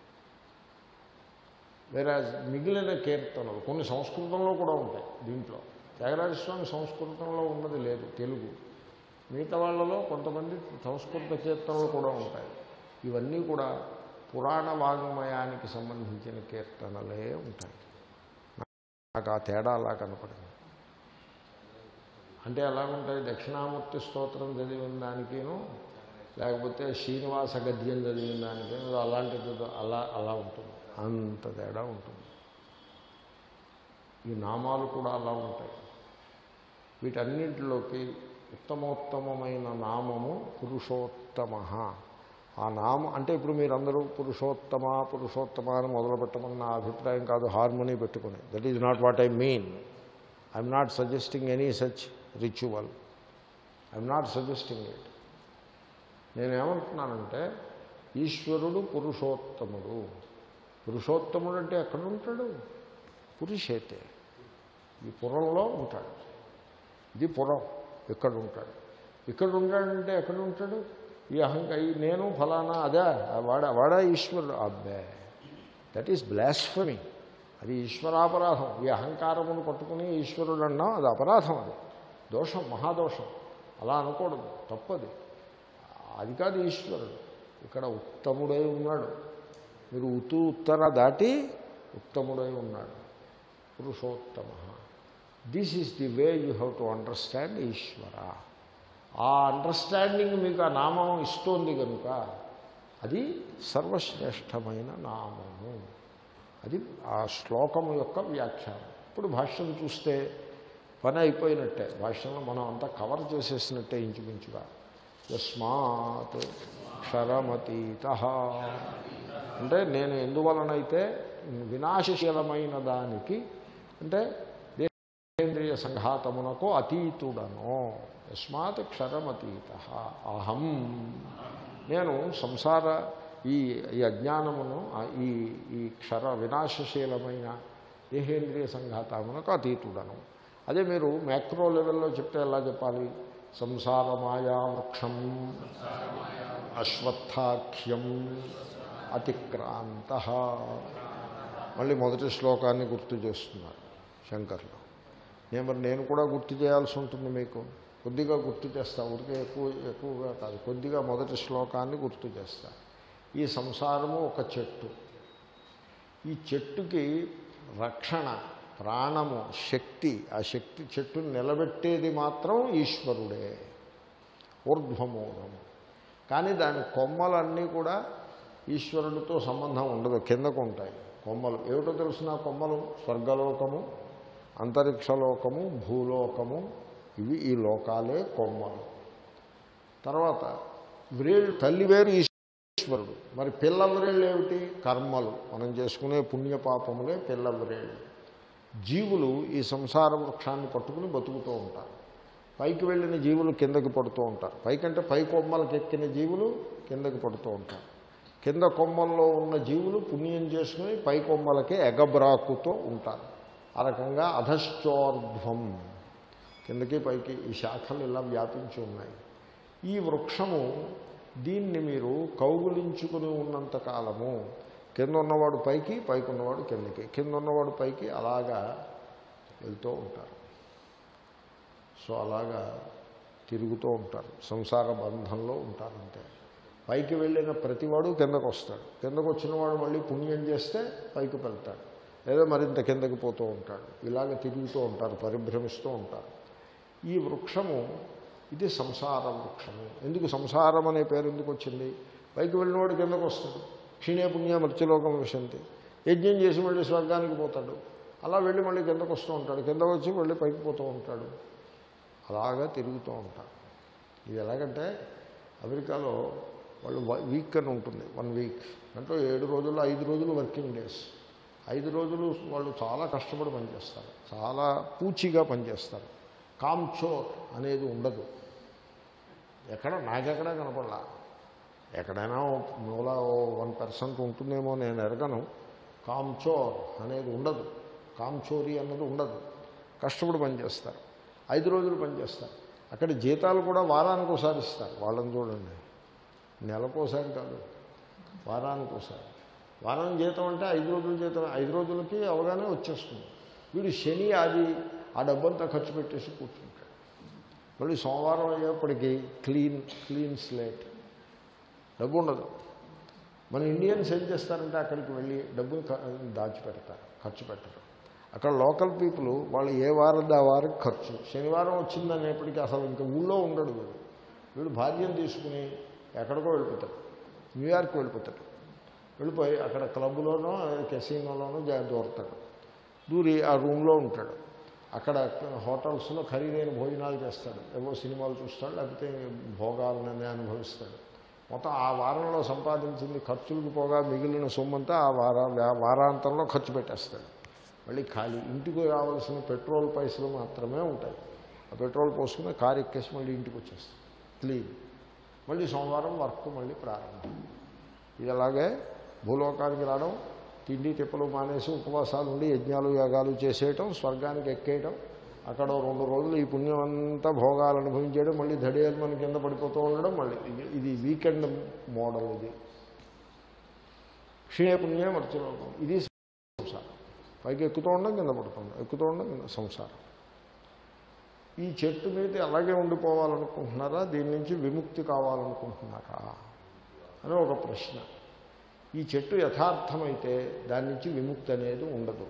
వేరే మిగిలిన కీర్తనలు కొన్ని సంస్కృతంలో కూడా ఉంటాయి. దీంట్లో త్యాగరాజస్వామి సంస్కృతంలో ఉన్నది లేదు, తెలుగు. మిగతా వాళ్ళలో కొంతమంది సంస్కృత కీర్తనలు కూడా ఉంటాయి. ఇవన్నీ కూడా పురాణ వాంగ్మయానికి సంబంధించిన కీర్తనలే ఉంటాయి. నాకు ఆ తేడా అలా కనపడింది. అంటే ఎలాగుంటాయి, దక్షిణామూర్తి స్తోత్రం చదివిన దానికిను లేకపోతే శ్రీనివాస గద్యం చదివిన దానికి అలాంటిది అలా అలా ఉంటుంది, అంత తేడా ఉంటుంది. ఈ నామాలు కూడా అలా ఉంటాయి. వీటన్నింటిలోకి ఉత్తమోత్తమైన నామము పురుషోత్తమ. ఆ నామం అంటే ఇప్పుడు మీరందరూ పురుషోత్తమ పురుషోత్తమ అని మొదలుపెట్టమని నా అభిప్రాయం కాదు, హార్మోనీ పెట్టుకుని. That is not what I mean. I'm not suggesting any such ritual, I'm not suggesting it. నేనేమంటున్నానంటే ఈశ్వరుడు పురుషోత్తముడు. పురుషోత్తముడు అంటే ఎక్కడ ఉంటాడు, పురుషేతే, ఈ పురంలో ఉంటాడు. ఇది పురం, ఇక్కడ ఉంటాడు. ఇక్కడ ఉంటాడంటే ఎక్కడ ఉంటాడు, ఈ అహంక ఈ నేను ఫలానా అదా వాడ వాడా ఈశ్వరుడు. అబ్బే, దట్ ఈస్ బ్లాస్ఫమీ. అది ఈశ్వరాపరాధం. ఈ అహంకారమును పట్టుకుని ఈశ్వరుడు అన్నాం, అది అపరాధం, అది దోషం, మహాదోషం. అలా అనకూడదు, తప్పది. అది కాదు ఈశ్వరుడు. ఇక్కడ ఉత్తముడై ఉన్నాడు. మీరు ఉత్తు ఉత్తర దాటి ఉత్తముడై ఉన్నాడు, పురుషోత్తమ. This is the way you have to understand Ishwara. ఆ అండర్స్టాండింగ్ మీకు ఆ నామం ఇస్తోంది కనుక అది సర్వశ్రేష్టమైన నామము. అది ఆ శ్లోకము యొక్క వ్యాఖ్యానం. ఇప్పుడు భాష్యం చూస్తే పని అయిపోయినట్టే. భాష్యంలో మనం అంతా కవర్ చేసేసినట్టే ఇంచుమించుగా. యస్మాత్ క్షరమతీత అంటే నేను ఎందువలనైతే వినాశశీలమైన దానికి అంటే దేహేంద్రియ సంఘాతమునకు అతీతుడను. యస్మాత్ క్షరమతీత అహం, నేను సంసార ఈ ఈ అజ్ఞానమును ఈ ఈ క్షర వినాశశీలమైన దేహేంద్రియ సంఘాతమునకు అతీతుడను. అదే మీరు మ్యాక్రో లెవెల్లో చెప్తే ఎలా చెప్పాలి, సంసార మాయా వృక్షం అశ్వత్థాఖ్యం అతిక్రాంత. మళ్ళీ మొదటి శ్లోకాన్ని గుర్తు చేస్తున్నారు శంకర్లు. నేను మరి నేను కూడా గుర్తు చేయాల్సి ఉంటుంది, మీకు కొద్దిగా గుర్తు చేస్తా, ఊరికే ఎక్కువ ఎక్కువగా కాదు, కొద్దిగా మొదటి శ్లోకాన్ని గుర్తు చేస్తా. ఈ సంసారము ఒక చెట్టు. ఈ చెట్టుకి రక్షణ, ప్రాణము, శక్తి, ఆ శక్తి చెట్టును నిలబెట్టేది మాత్రం ఈశ్వరుడే, ఊర్ధ్వమూలము. కానీ దాని కొమ్మలన్నీ కూడా ఈశ్వరుడితో సంబంధం ఉండదు, కిందకు ఉంటాయి కొమ్మలు. ఏమిటో తెలుసిన కొమ్మలు, స్వర్గలోకము, అంతరిక్షలోకము, భూలోకము, ఇవి ఈ లోకాలే కొమ్మలు. తర్వాత వ్రేళ్ళు, తల్లి వేరు ఈశ్వరుడు. మరి పిల్ల వ్రేళ్ళు ఏమిటి? కర్మలు, మనం చేసుకునే పుణ్యపాపములే పిల్ల వ్రేళ్ళు. జీవులు ఈ సంసార వృక్షాన్ని పట్టుకుని బతుకుతూ ఉంటారు. పైకి వెళ్ళిన జీవులు కిందకి పడుతూ ఉంటారు. పైకంటే పై కొమ్మలకు ఎక్కిన జీవులు కిందకి పడుతూ ఉంటారు. కింద కొమ్మల్లో ఉన్న జీవులు పుణ్యం చేసుకుని పై కొమ్మలకే ఎగబ్రాకుతూ ఉంటారు. ఆ రకంగా అధశ్చోర్ధ్వం, కిందకి పైకి ఈ శాఖలు ఇలా వ్యాపించి ఉన్నాయి. ఈ వృక్షము, దీన్ని మీరు కౌగులించుకుని ఉన్నంతకాలము కింద ఉన్నవాడు పైకి, పైకి ఉన్నవాడు కిందకి, కింద ఉన్నవాడు పైకి అలాగా వెళ్తూ ఉంటారు. సో అలాగా తిరుగుతూ ఉంటారు, సంసార బంధంలో ఉంటారంటే. పైకి వెళ్ళిన ప్రతివాడు కిందకు వస్తాడు, కిందకు వచ్చినవాడు మళ్ళీ పుణ్యం చేస్తే పైకి వెళ్తాడు, లేదా మరింత కిందకి పోతూ ఉంటాడు. ఇలాగ తిరుగుతూ ఉంటారు, పరిభ్రమిస్తూ ఉంటారు. ఈ వృక్షము ఇది సంసార వృక్షము. ఎందుకు సంసారం అనే పేరు ఎందుకు వచ్చింది? పైకి వెళ్ళినవాడు కిందకు వస్తాడు, క్షీణే పుణ్య మర్త్యలోకం విశంతి, యజ్ఞం చేసి మళ్ళీ స్వర్గానికి పోతాడు, అలా వెళ్ళి మళ్ళీ కిందకు వస్తూ ఉంటాడు, కిందకు వచ్చి మళ్ళీ పైకి పోతూ ఉంటాడు, అలాగా తిరుగుతూ ఉంటారు. ఇది ఎలాగంటే అమెరికాలో వాళ్ళు వీక్ అని ఉంటుంది, వన్ వీక్ అంటే ఏడు రోజులు ఐదు రోజులు వర్కింగ్ డేస్. ఐదు రోజులు వాళ్ళు చాలా కష్టపడి పనిచేస్తారు, చాలా పూచిగా పనిచేస్తారు. కామ్చోర్ అనేది ఉండదు. ఎక్కడ నాకెక్కడా కనపడలా. ఎక్కడైనా మూల వన్ పర్సెంట్ ఉంటుందేమో, నేను ఎరగను. కామ్చోర్ అనేది ఉండదు, కామ్చోరీ అన్నది ఉండదు. కష్టపడి పనిచేస్తారు, ఐదు రోజులు పనిచేస్తారు. అక్కడ జీతాలు కూడా వారానికి ఒకసారి ఇస్తారు. వాళ్ళని చూడండి, నెలకోసారి కాదు, వారానికి ఒకసారి. వారం జీతం అంటే ఐదు రోజుల జీతం, ఐదు రోజులకి అవగానే వచ్చేస్తుంది. వీడు శని ఆది ఆ డబ్బంతా ఖర్చు పెట్టేసి కూర్చుంటాడు. మళ్ళీ సోమవారం అయ్యేప్పటికీ క్లీన్ క్లీన్ స్లేట్, డబ్బు ఉండదు. మన ఇండియన్స్ ఏం చేస్తారంటే అక్కడికి వెళ్ళి డబ్బులు దాచిపెడతారు, ఖర్చు పెట్టరు. అక్కడ లోకల్ పీపుల్ వాళ్ళు ఏ వారం ఆ వారం ఖర్చు. శనివారం వచ్చిందనేప్పటికీ అసలు ఇంకా ఊళ్ళో ఉండడు వీడు. వీడు భార్యను తీసుకుని ఎక్కడికో వెళ్ళిపోతాడు, న్యూయార్క్ వెళ్ళిపోతాడు. వెళ్ళిపోయి అక్కడ క్లబ్లోనో కెసినోలోనో దూరతాడు. దూరి ఆ రూమ్లో ఉంటాడు. అక్కడ హోటల్స్లో ఖరీదైన భోజనాలు చేస్తాడు, ఏవో సినిమాలు చూస్తాడు, లేకపోతే భోగాలనే అనుభవిస్తాడు. మొత్తం ఆ వారంలో సంపాదించింది ఖర్చులకు పోగా మిగిలిన సొమ్మంతా ఆ వార వారాంతంలో ఖర్చు పెట్టేస్తాడు. మళ్ళీ ఖాళీ. ఇంటికి రావాల్సిన పెట్రోల్ పైసలు మాత్రమే ఉంటాయి. ఆ పెట్రోల్ పోసుకుని కారు ఎక్కేసి మళ్ళీ ఇంటికి వచ్చేస్తాడు క్లీన్. మళ్ళీ సోమవారం వర్క్ మళ్ళీ ప్రారంభం. ఇది అలాగే భూలోకానికి రావడం, తిండి తిప్పలు మానేసి ఉపవాసాలు ఉండి యజ్ఞాలు యాగాలు చేసేయటం, స్వర్గానికి ఎక్కేయటం, అక్కడ రెండు రోజులు ఈ పుణ్యం అంతా భోగాలు అనుభవించేయడం, మళ్ళీ ధడేలు మన కింద పడిపోతూ ఉండడం. మళ్ళీ ఇది ఇది వీకెండ్ మోడల్. ఇది క్షీణ పుణ్యం మర్చిలోకం. ఇది సంసారం. పైకి ఎక్కుతూ ఉండడం, కింద పడుతుంది, ఎక్కుతూ ఉండడం, కింద సంసారం. ఈ చెట్టు మీద అలాగే ఉండిపోవాలనుకుంటున్నారా, దీని నుంచి విముక్తి కావాలనుకుంటున్నారా అని ఒక ప్రశ్న. ఈ చెట్టు యథార్థమైతే దాని నుంచి విముక్తి అనేది ఉండదు.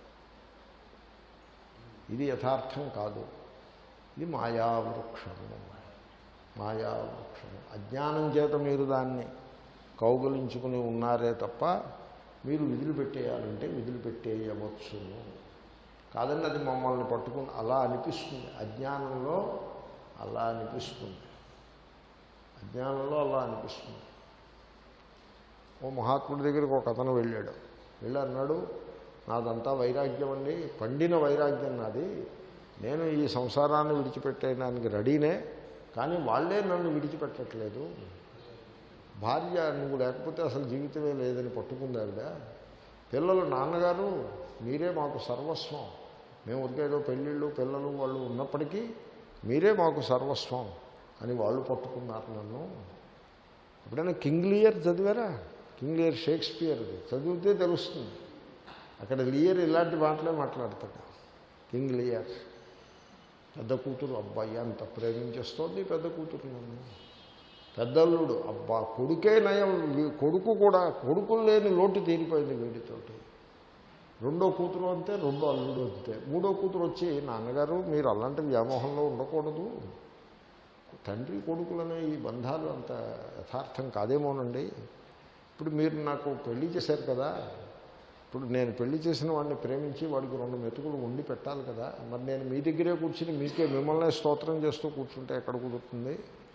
ఇది యథార్థం కాదు, ఇది మాయావృక్షము. మాయావృక్షము అజ్ఞానం చేత మీరు దాన్ని కౌగులించుకుని ఉన్నారే తప్ప మీరు విదిలిపెట్టేయాలంటే విదిలిపెట్టేయవచ్చును. కాదండి, అది మమ్మల్ని పట్టుకుని అలా అనిపిస్తుంది. అజ్ఞానంలో అలా అనిపిస్తుంది, అజ్ఞానంలో అలా అనిపిస్తుంది. ఓ మహాత్ముడి దగ్గరికి ఒక అతను వెళ్ళాడు. వెళ్ళి అన్నాడు, నాదంతా వైరాగ్యం అండి, పండిన వైరాగ్యం నాది, నేను ఈ సంసారాన్ని విడిచిపెట్టేయడానికి రెడీనే, కానీ వాళ్ళే నన్ను విడిచిపెట్టట్లేదు. భార్య నువ్వు లేకపోతే అసలు జీవితమే లేదని పట్టుకుంది ఆవిడ. పిల్లలు, నాన్నగారు మీరే మాకు సర్వస్వం, మేము ఉరికేదో పెళ్ళిళ్ళు పిల్లలు వాళ్ళు ఉన్నప్పటికీ మీరే మాకు సర్వస్వం అని వాళ్ళు పట్టుకున్నారు నన్ను. ఎప్పుడైనా కింగ్ లియర్ చదివారా? కింగ్ లియర్ షేక్స్పియర్ది చదివితే తెలుస్తుంది. అక్కడ లియర్ ఇలాంటి మాటలే మాట్లాడతాడు. కింగ్ లియర్ పెద్ద కూతురు, అబ్బాయి అంత ప్రేమించేస్తోంది పెద్ద కూతురు నన్ను. పెద్దల్లుడు, అబ్బా కొడుకే నయం, కొడుకు కూడా, కొడుకులు లేని లోటు తీరిపోయింది వీడితోటి. రెండో కూతురు అంతే, రెండో అల్లుడు అంతే. మూడో కూతురు వచ్చి, నాన్నగారు మీరు అలాంటి వ్యామోహంలో ఉండకూడదు, తండ్రి కొడుకులనే ఈ బంధాలు అంత యథార్థం కాదేమోనండి. ఇప్పుడు మీరు నాకు పెళ్లి చేశారు కదా, ఇప్పుడు నేను పెళ్లి చేసిన వాడిని ప్రేమించి వాడికి రెండు మెతుకులు వండి పెట్టాలి కదా, మరి నేను మీ దగ్గరే కూర్చుని మీకే మిమ్మల్నే స్తోత్రం చేస్తూ కూర్చుంటే ఎక్కడ కుదురుతుంది?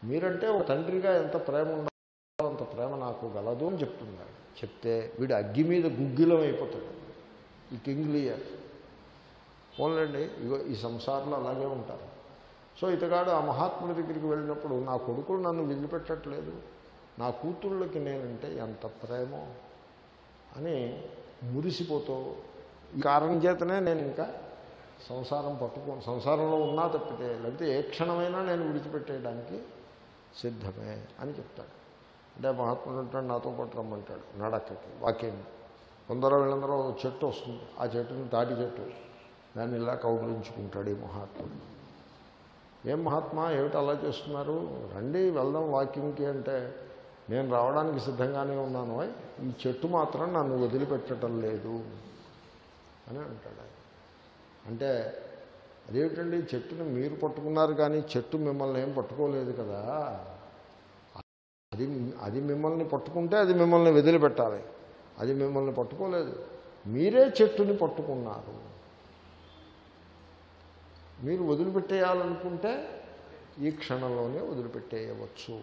మీరంటే ఒక తండ్రిగా ఎంత ప్రేమ ఉండాలో అంత ప్రేమ నాకు గలదు అని చెప్తున్నాడు. చెప్తే వీడు అగ్గి మీద గుగ్గిలం అయిపోతాడు, ఈ కింగ్లియర్. పోన్లండి, ఇగో ఈ సంసారంలో అలాగే ఉంటారు. సో ఇతగాడు ఆ మహాత్ముడి దగ్గరికి వెళ్ళినప్పుడు నా కొడుకులు నన్ను వదిలిపెట్టట్లేదు, నా కూతుళ్ళకి నేనంటే ఎంత ప్రేమో అని మురిసిపోతూ, ఈ కారణం చేతనే నేను ఇంకా సంసారం పట్టుకో సంసారంలో ఉన్నా తప్పితే లేకపోతే ఏ క్షణమైనా నేను విడిచిపెట్టేయడానికి సిద్ధమే అని చెప్తాడు. అంటే మహాత్ముడు అంటాడు నాతో పాటు రమ్మంటాడు నడకకి, వాక్యం. కొందరు వీళ్ళందరూ చెట్టు వస్తుంది, ఆ చెట్టుని తాటి చెట్టు, దాన్ని ఇలా కౌగులించుకుంటాడు ఈ మహాత్ముడు. ఏం మహాత్మా ఏమిటి అలా చేస్తున్నారు, రండి వెళ్దాం వాకింగ్కి అంటే, నేను రావడానికి సిద్ధంగానే ఉన్నాను, ఈ చెట్టు మాత్రం నన్ను వదిలిపెట్టడం లేదు అని అంటాడు. అంటే అదేమిటండి, చెట్టుని మీరు పట్టుకున్నారు కానీ చెట్టు మిమ్మల్ని ఏం పట్టుకోలేదు కదా, అది అది మిమ్మల్ని పట్టుకుంటే అది మిమ్మల్ని వదిలిపెట్టాలి, అది మిమ్మల్ని పట్టుకోలేదు, మీరే చెట్టుని పట్టుకున్నారు. మీరు వదిలిపెట్టేయాలనుకుంటే ఈ క్షణంలోనే వదిలిపెట్టేయవచ్చు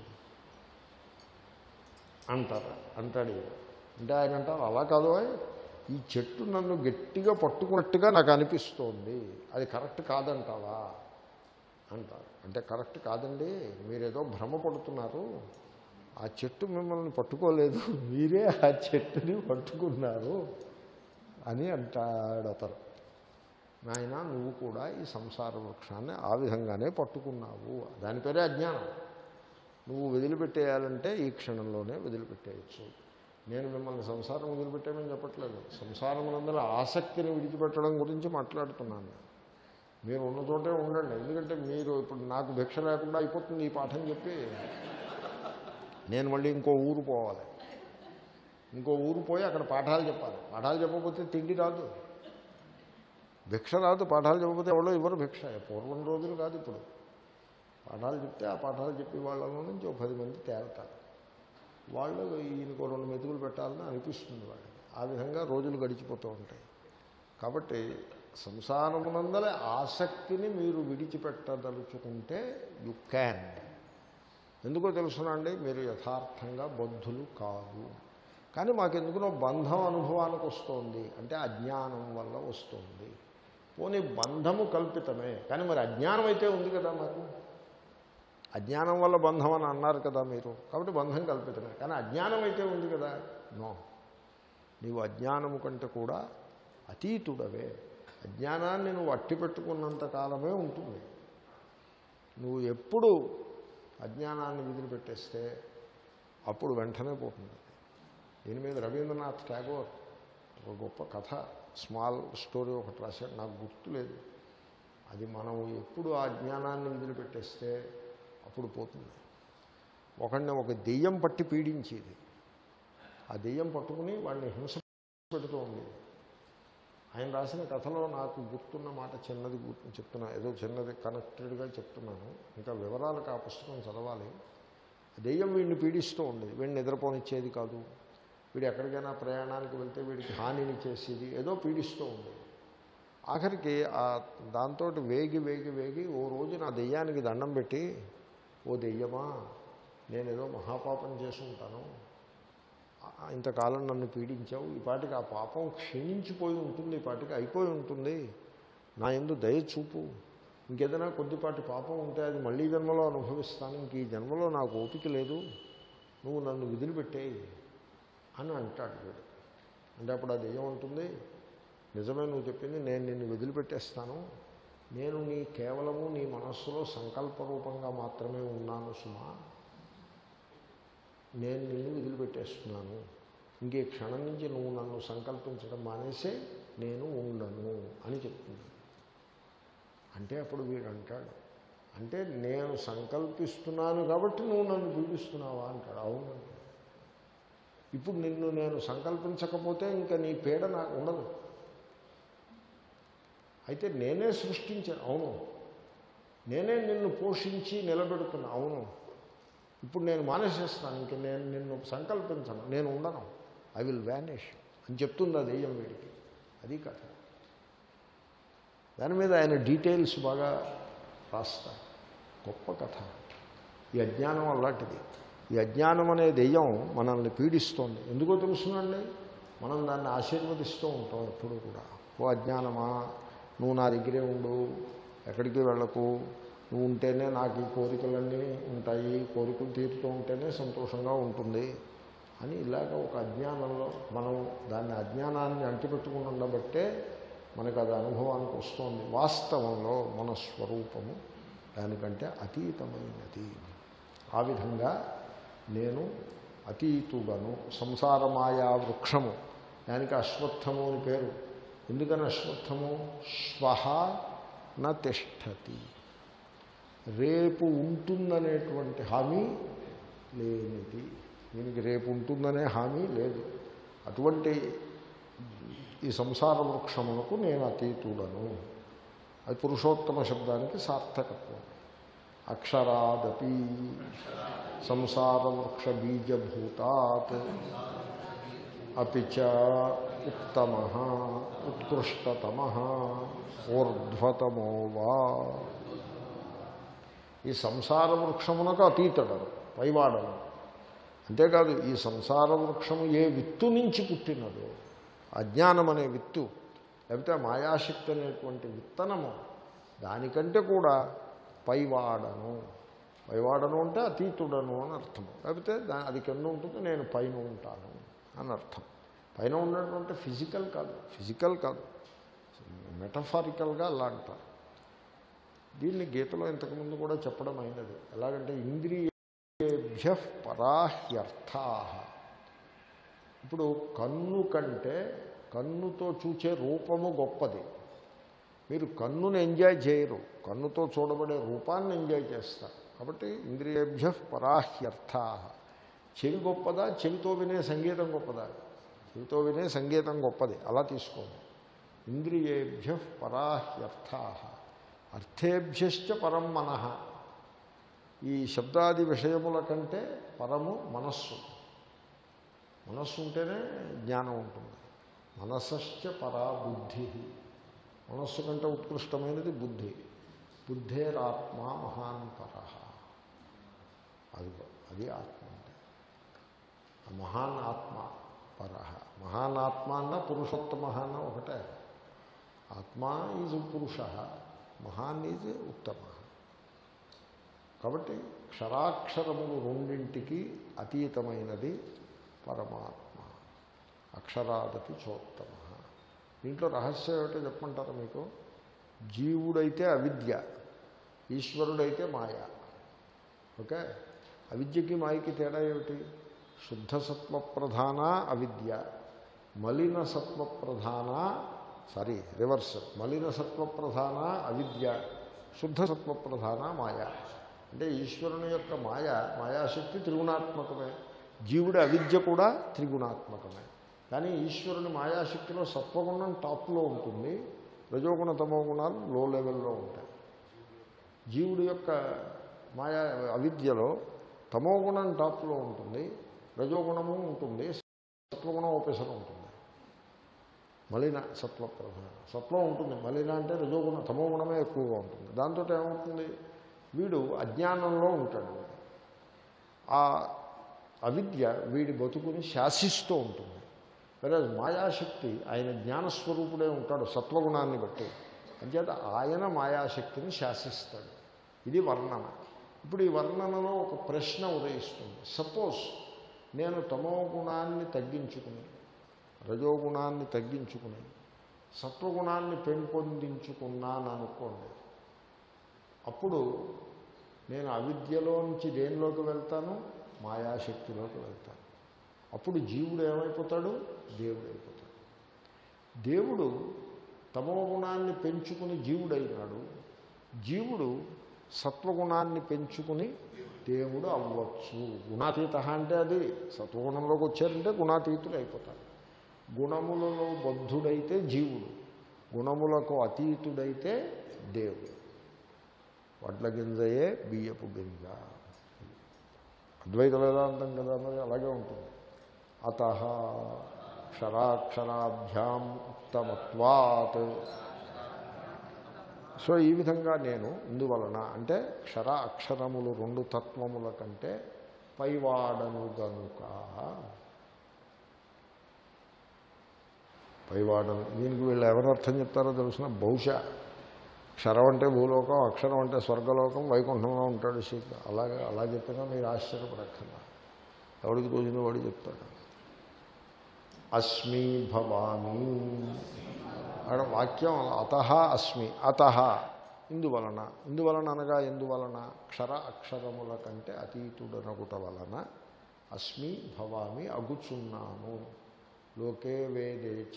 అంటారు అంటాడు. అంటే ఆయన అంటారు అలా కాదు, ఈ చెట్టు నన్ను గట్టిగా పట్టుకున్నట్టుగా నాకు అనిపిస్తోంది, అది కరెక్ట్ కాదంటావా అంటారు. అంటే కరెక్ట్ కాదండి, మీరేదో భ్రమపడుతున్నారు, ఆ చెట్టు మిమ్మల్ని పట్టుకోలేదు, మీరే ఆ చెట్టుని పట్టుకున్నారు అని అంటాడు అతను. నాయన నువ్వు కూడా ఈ సంసార వృక్షాన్ని ఆ విధంగానే పట్టుకున్నావు, దాని పేరే అజ్ఞానం. నువ్వు వదిలిపెట్టేయాలంటే ఈ క్షణంలోనే వదిలిపెట్టేయచ్చు. నేను మిమ్మల్ని సంసారం వదిలిపెట్టేమని చెప్పట్లేదు, సంసారమునందరూ ఆసక్తిని విడిచిపెట్టడం గురించి మాట్లాడుతున్నాను. మీరు ఉన్న చోటే ఉండండి, ఎందుకంటే మీరు ఇప్పుడు నాకు భిక్ష లేకుండా అయిపోతుంది ఈ పాఠం చెప్పి, నేను మళ్ళీ ఇంకో ఊరు పోవాలి, ఇంకో ఊరు పోయి అక్కడ పాఠాలు చెప్పాలి. పాఠాలు చెప్పకపోతే తిండి రాదు, భిక్ష రాదు. పాఠాలు చెప్పకపోతే ఎవరో ఎవరు భిక్ష, పూర్వం రోజులు కాదు ఇప్పుడు. పాఠాలు చెప్తే ఆ పాఠాలు చెప్పి వాళ్ళలో నుంచి ఒక పది మంది తేలుతారు, వాళ్ళు ఈయనకు రెండు మెతుకులు పెట్టాలని అనిపిస్తుంది వాళ్ళకి. ఆ విధంగా రోజులు గడిచిపోతూ ఉంటాయి. కాబట్టి సంసారమునందల ఆసక్తిని మీరు విడిచిపెట్టదలుచుకుంటే యు క్యాన్. ఎందుకో తెలుసునండి, మీరు యథార్థంగా బద్ధులు కాదు. కానీ మాకెందుకునో బంధం అనుభవానికి వస్తుంది అంటే అజ్ఞానం వల్ల వస్తుంది. పోనీ బంధము కల్పితమే, కానీ మరి అజ్ఞానం అయితే ఉంది కదా, మాకు అజ్ఞానం వల్ల బంధం అని అన్నారు కదా మీరు, కాబట్టి బంధం కల్పితమే. కానీ అజ్ఞానం అయితే ఉంది కదా, నో, నీవు అజ్ఞానము కంటే కూడా అతీతుడవే. అజ్ఞానాన్ని నువ్వు అట్టి పెట్టుకున్నంత కాలమే ఉంటుంది. నువ్వు ఎప్పుడు అజ్ఞానాన్ని వదిలిపెట్టేస్తే అప్పుడు వెంటనే పోతుంది. దీని మీద రవీంద్రనాథ్ ఠాగూర్ ఒక గొప్ప కథ, స్మాల్ స్టోరీ ఒకటి రాశాడు, నాకు గుర్తులేదు. అది మనం ఎప్పుడు ఆ జ్ఞానాన్ని వదిలిపెట్టేస్తే అప్పుడు పోతుంది. ఒకడిని ఒక దెయ్యం పట్టి పీడించేది, ఆ దెయ్యం పట్టుకుని వాడిని హింస పెడుతూ ఉండేది. ఆయన రాసిన కథలో నాకు గుర్తున్న మాట చిన్నది గుర్తు చెప్తున్నా, ఏదో చిన్నది కనెక్టెడ్గా చెప్తున్నాను, ఇంకా వివరాలకు ఆ పుస్తకం చదవాలి. దెయ్యం వీడిని పీడిస్తూ ఉండేది, వీడిని నిద్రపోనిచ్చేది కాదు, వీడు ఎక్కడికైనా ప్రయాణానికి వెళ్తే వీడికి హానిని చేసేది, ఏదో పీడిస్తూ ఉండేది. ఆఖరికి ఆ దాంతో వేగి వేగి వేగి ఓ రోజు నా దెయ్యానికి దండం పెట్టి, ఓ దెయ్యమా నేనేదో మహాపాపం చేసి ఉంటాను, ఇంతకాలం నన్ను పీడించావు, ఈ పాటికి ఆ పాపం క్షీణించిపోయి ఉంటుంది, ఈ పాటికి అయిపోయి ఉంటుంది, నా యందు దయ చూపు, ఇంకేదైనా కొద్దిపాటి పాపం ఉంటే అది మళ్ళీ జన్మలో అనుభవిస్తాను, ఇంక ఈ జన్మలో నాకు ఓపిక లేదు, నువ్వు నన్ను వదిలిపెట్టేయి అని అంటాడు వీడు. అంటే అప్పుడు ఆ దెయ్యం ఉంటుంది, నిజమే నువ్వు చెప్పింది, నేను నిన్ను వదిలిపెట్టేస్తాను, నేను నీ కేవలము నీ మనస్సులో సంకల్పరూపంగా మాత్రమే ఉన్నాను సుమా, నేను నిన్ను వదిలిపెట్టేస్తున్నాను, ఇంకే క్షణం నుంచి నువ్వు నన్ను సంకల్పించడం మానేసే నేను ఉండను అని చెప్తుంది. అంటే అప్పుడు వీడు అంటాడు, అంటే నేను సంకల్పిస్తున్నాను కాబట్టి నువ్వు నన్ను పీడిస్తున్నావా అంటాడు. అవును, ఇప్పుడు నిన్ను నేను సంకల్పించకపోతే ఇంకా నీ పీడ నాకు ఉండదు, అయితే నేనే సృష్టించాను, అవును, నేనే నిన్ను పోషించి నిలబెడుతున్నా, అవును, ఇప్పుడు నేను మానేసేస్తాను, ఇంక నేను నిన్ను సంకల్పించను, నేను ఉండను, ఐ విల్ వ్యానిష్ అని చెప్తుంది ఆ దెయ్యం వీడికి. అది కథ. దాని మీద ఆయన డీటెయిల్స్ బాగా రాస్తారు, గొప్ప కథ. ఈ అజ్ఞానం అలాంటిది. ఈ అజ్ఞానం అనే దెయ్యం మనల్ని పీడిస్తోంది. ఎందుకో తెలుసునండి, మనం దాన్ని ఆశీర్వదిస్తూ ఉంటాం ఎప్పుడూ కూడా. ఓ అజ్ఞానమా, నువ్వు నా దగ్గరే ఉండు, ఎక్కడికి వెళ్ళకు, నువ్వు ఉంటేనే నాకు ఈ కోరికలన్నీ ఉంటాయి, కోరికలు తీరుతూ ఉంటేనే సంతోషంగా ఉంటుంది అని ఇలాగ ఒక అజ్ఞానంలో మనం దాన్ని అజ్ఞానాన్ని అంటిపెట్టుకుని ఉండబట్టే మనకు అది అనుభవానికి వస్తుంది. వాస్తవంలో మన స్వరూపము దానికంటే అతీతమైనది. ఆ విధంగా నేను అతీతుడను. సంసార మాయా వృక్షము, దానికి అశ్వత్థము అని పేరు. ఎందుకని అశ్వత్థము? శ్వః న తిష్టతి, రేపు ఉంటుందనేటువంటి హామీ లేనిది. దీనికి రేపు ఉంటుందనే హామీ లేదు. అటువంటి ఈ సంసార వృక్షమునకు నేను అతీతుడను. అది పురుషోత్తమ శబ్దానికి సార్థకత్వం. అక్షరాదపి సంసార వృక్ష బీజభూతాత్ అపి చ ఉత్తమః ఉత్కృష్టతమః ఊర్ధ్వతమో వా. ఈ సంసార వృక్షమునకు అతీతుడను, పైవాడను. అంతేకాదు, ఈ సంసార వృక్షము ఏ విత్తు నుంచి పుట్టినదో, అజ్ఞానం అనే విత్తు, లేకపోతే మాయాశక్తి అనేటువంటి విత్తనము, దానికంటే కూడా పైవాడను. పైవాడను అంటే అతీతుడను అని అర్థం. లేకపోతే దా అది కింద ఉంటుంది, నేను పైన ఉంటాను అని అర్థం. పైన ఉన్నటువంటి ఫిజికల్ కాదు, ఫిజికల్ కాదు, మెటఫారికల్గా అలా అంటారు. దీన్ని గీతలో ఇంతకుముందు కూడా చెప్పడం అయినది. ఎలాగంటే ఇంద్రియేభ్య పరాహ్యర్థా. ఇప్పుడు కన్ను కంటే కన్నుతో చూచే రూపము గొప్పది. మీరు కన్నును ఎంజాయ్ చేయరు, కన్నుతో చూడబడే రూపాన్ని ఎంజాయ్ చేస్తారు. కాబట్టి ఇంద్రియేభ్య పరాహ్యర్థా. చెవి గొప్పదా, చెవితో వినే సంగీతం గొప్పదా? చెవితో వినే సంగీతం గొప్పది, అలా తీసుకోండి. ఇంద్రియేభ్య పరాహ్యర్థా అర్థేభ్యశ్చ పరం మనః. ఈ శబ్దాది విషయముల కంటే పరము మనస్సు. మనస్సు ఉంటేనే జ్ఞానం ఉంటుంది. మనసశ్చ పరా బుద్ధి. మనస్సు కంటే ఉత్కృష్టమైనది బుద్ధి. బుద్ధేరాత్మ మహాన్ పరః. అది అది ఆత్మ అంటే ఆ మహాన్ ఆత్మ పరః. మహాన్ ఆత్మ అన్న పురుషోత్తమ అన్న ఒకటే. ఆత్మ ఈజ్ పురుష, మహాన్ ఈజ్ ఉత్తమ. కాబట్టి క్షరాక్షరములు రెండింటికి అతీతమైనది పరమాత్మ. అక్షరాదపి చోత్తమ. దీంట్లో రహస్యం ఏమిటో చెప్పమంటారా మీకు? జీవుడైతే అవిద్య, ఈశ్వరుడైతే మాయ. ఓకే, అవిద్యకి మాయకి తేడా ఏమిటి? శుద్ధ సత్వ ప్రధాన అవిద్య, మలిన సత్వ ప్రధాన సారీ రివర్స్ మలిన సత్వ ప్రధాన అవిద్య, శుద్ధ సత్వ ప్రధాన మాయ. అంటే ఈశ్వరుని యొక్క మాయ, మాయాశక్తి త్రిగుణాత్మకమే. జీవుడి అవిద్య కూడా త్రిగుణాత్మకమే. కానీ ఈశ్వరుని మాయాశక్తిలో సత్వగుణం టాప్లో ఉంటుంది, రజోగుణ తమో గుణాలు లో లెవెల్లో ఉంటాయి. జీవుడి యొక్క మాయా అవిద్యలో తమోగుణం టాప్లో ఉంటుంది, రజోగుణము ఉంటుంది, సత్వగుణం ఓపెసర్ ఉంటుంది. మలిన సత్వ ప్రధాన. సత్వం ఉంటుంది, మలిన అంటే రజోగుణ తమోగుణమే ఎక్కువగా ఉంటుంది. దాంతో ఏమవుతుంది? వీడు అజ్ఞానంలో ఉంటాడు. ఆ అవిద్య వీడి బతుకుని శాసిస్తూ ఉంటుంది. వేరే మాయాశక్తి ఆయన జ్ఞానస్వరూపుడే ఉంటాడు సత్వగుణాన్ని బట్టి. అంచేత ఆయన మాయాశక్తిని శాసిస్తాడు. ఇది వర్ణన. ఇప్పుడు ఈ వర్ణనలో ఒక ప్రశ్న ఉదయిస్తుంది. సపోజ్ నేను తమో గుణాన్ని తగ్గించుకుని, రజోగుణాన్ని తగ్గించుకుని, సత్వగుణాన్ని పెంపొందించుకున్నాను అనుకోండి. అప్పుడు నేను అవిద్యలోంచి దేనిలోకి వెళ్తాను? మాయాశక్తిలోకి వెళ్తాను. అప్పుడు జీవుడు ఏమైపోతాడు? దేవుడు అయిపోతాడు. దేవుడు తమో గుణాన్ని పెంచుకుని జీవుడైనాడు. జీవుడు సత్వగుణాన్ని పెంచుకుని దేవుడు అవ్వచ్చు. గుణాతీత అంటే అది సత్వగుణంలోకి వచ్చారంటే గుణాతీతులు అయిపోతారు. గుణములలో బద్ధుడైతే జీవుడు, గుణములకు అతీతుడైతే దేవుడు. వడ్ల గింజయే బియ్యపు గింజ. అద్వైత వేదాంతం కదా, మరి అలాగే ఉంటుంది. అతః క్షరాక్షరాభ్యాం ఉత్తమత్వాత్ సో ఈ విధంగా నేను ఇందువలన అంటే క్షర అక్షరములు రెండు తత్వముల కంటే పైవాడను గనుక పైవాడను. దీనికి వీళ్ళు ఎవరు అర్థం చెప్తారో తెలుసిన, బహుశా క్షరం అంటే భూలోకం, అక్షరం అంటే స్వర్గలోకం, వైకుంఠంలో ఉంటాడు శ్రీ. అలాగే అలా చెప్పినా మీరు ఆశ్చర్యపడక్కర్లా, ఎవడికి తోచిన వాడు చెప్తాడు. అస్మి భవామి అక్కడ వాక్యం అతః అస్మి, అతః ఇందువలన, ఇందువలన అనగా ఎందువలన క్షర అక్షరముల కంటే అతీతుడనగుట వలన అస్మి భవామి అగుచున్నాను. లోకే వేదేచ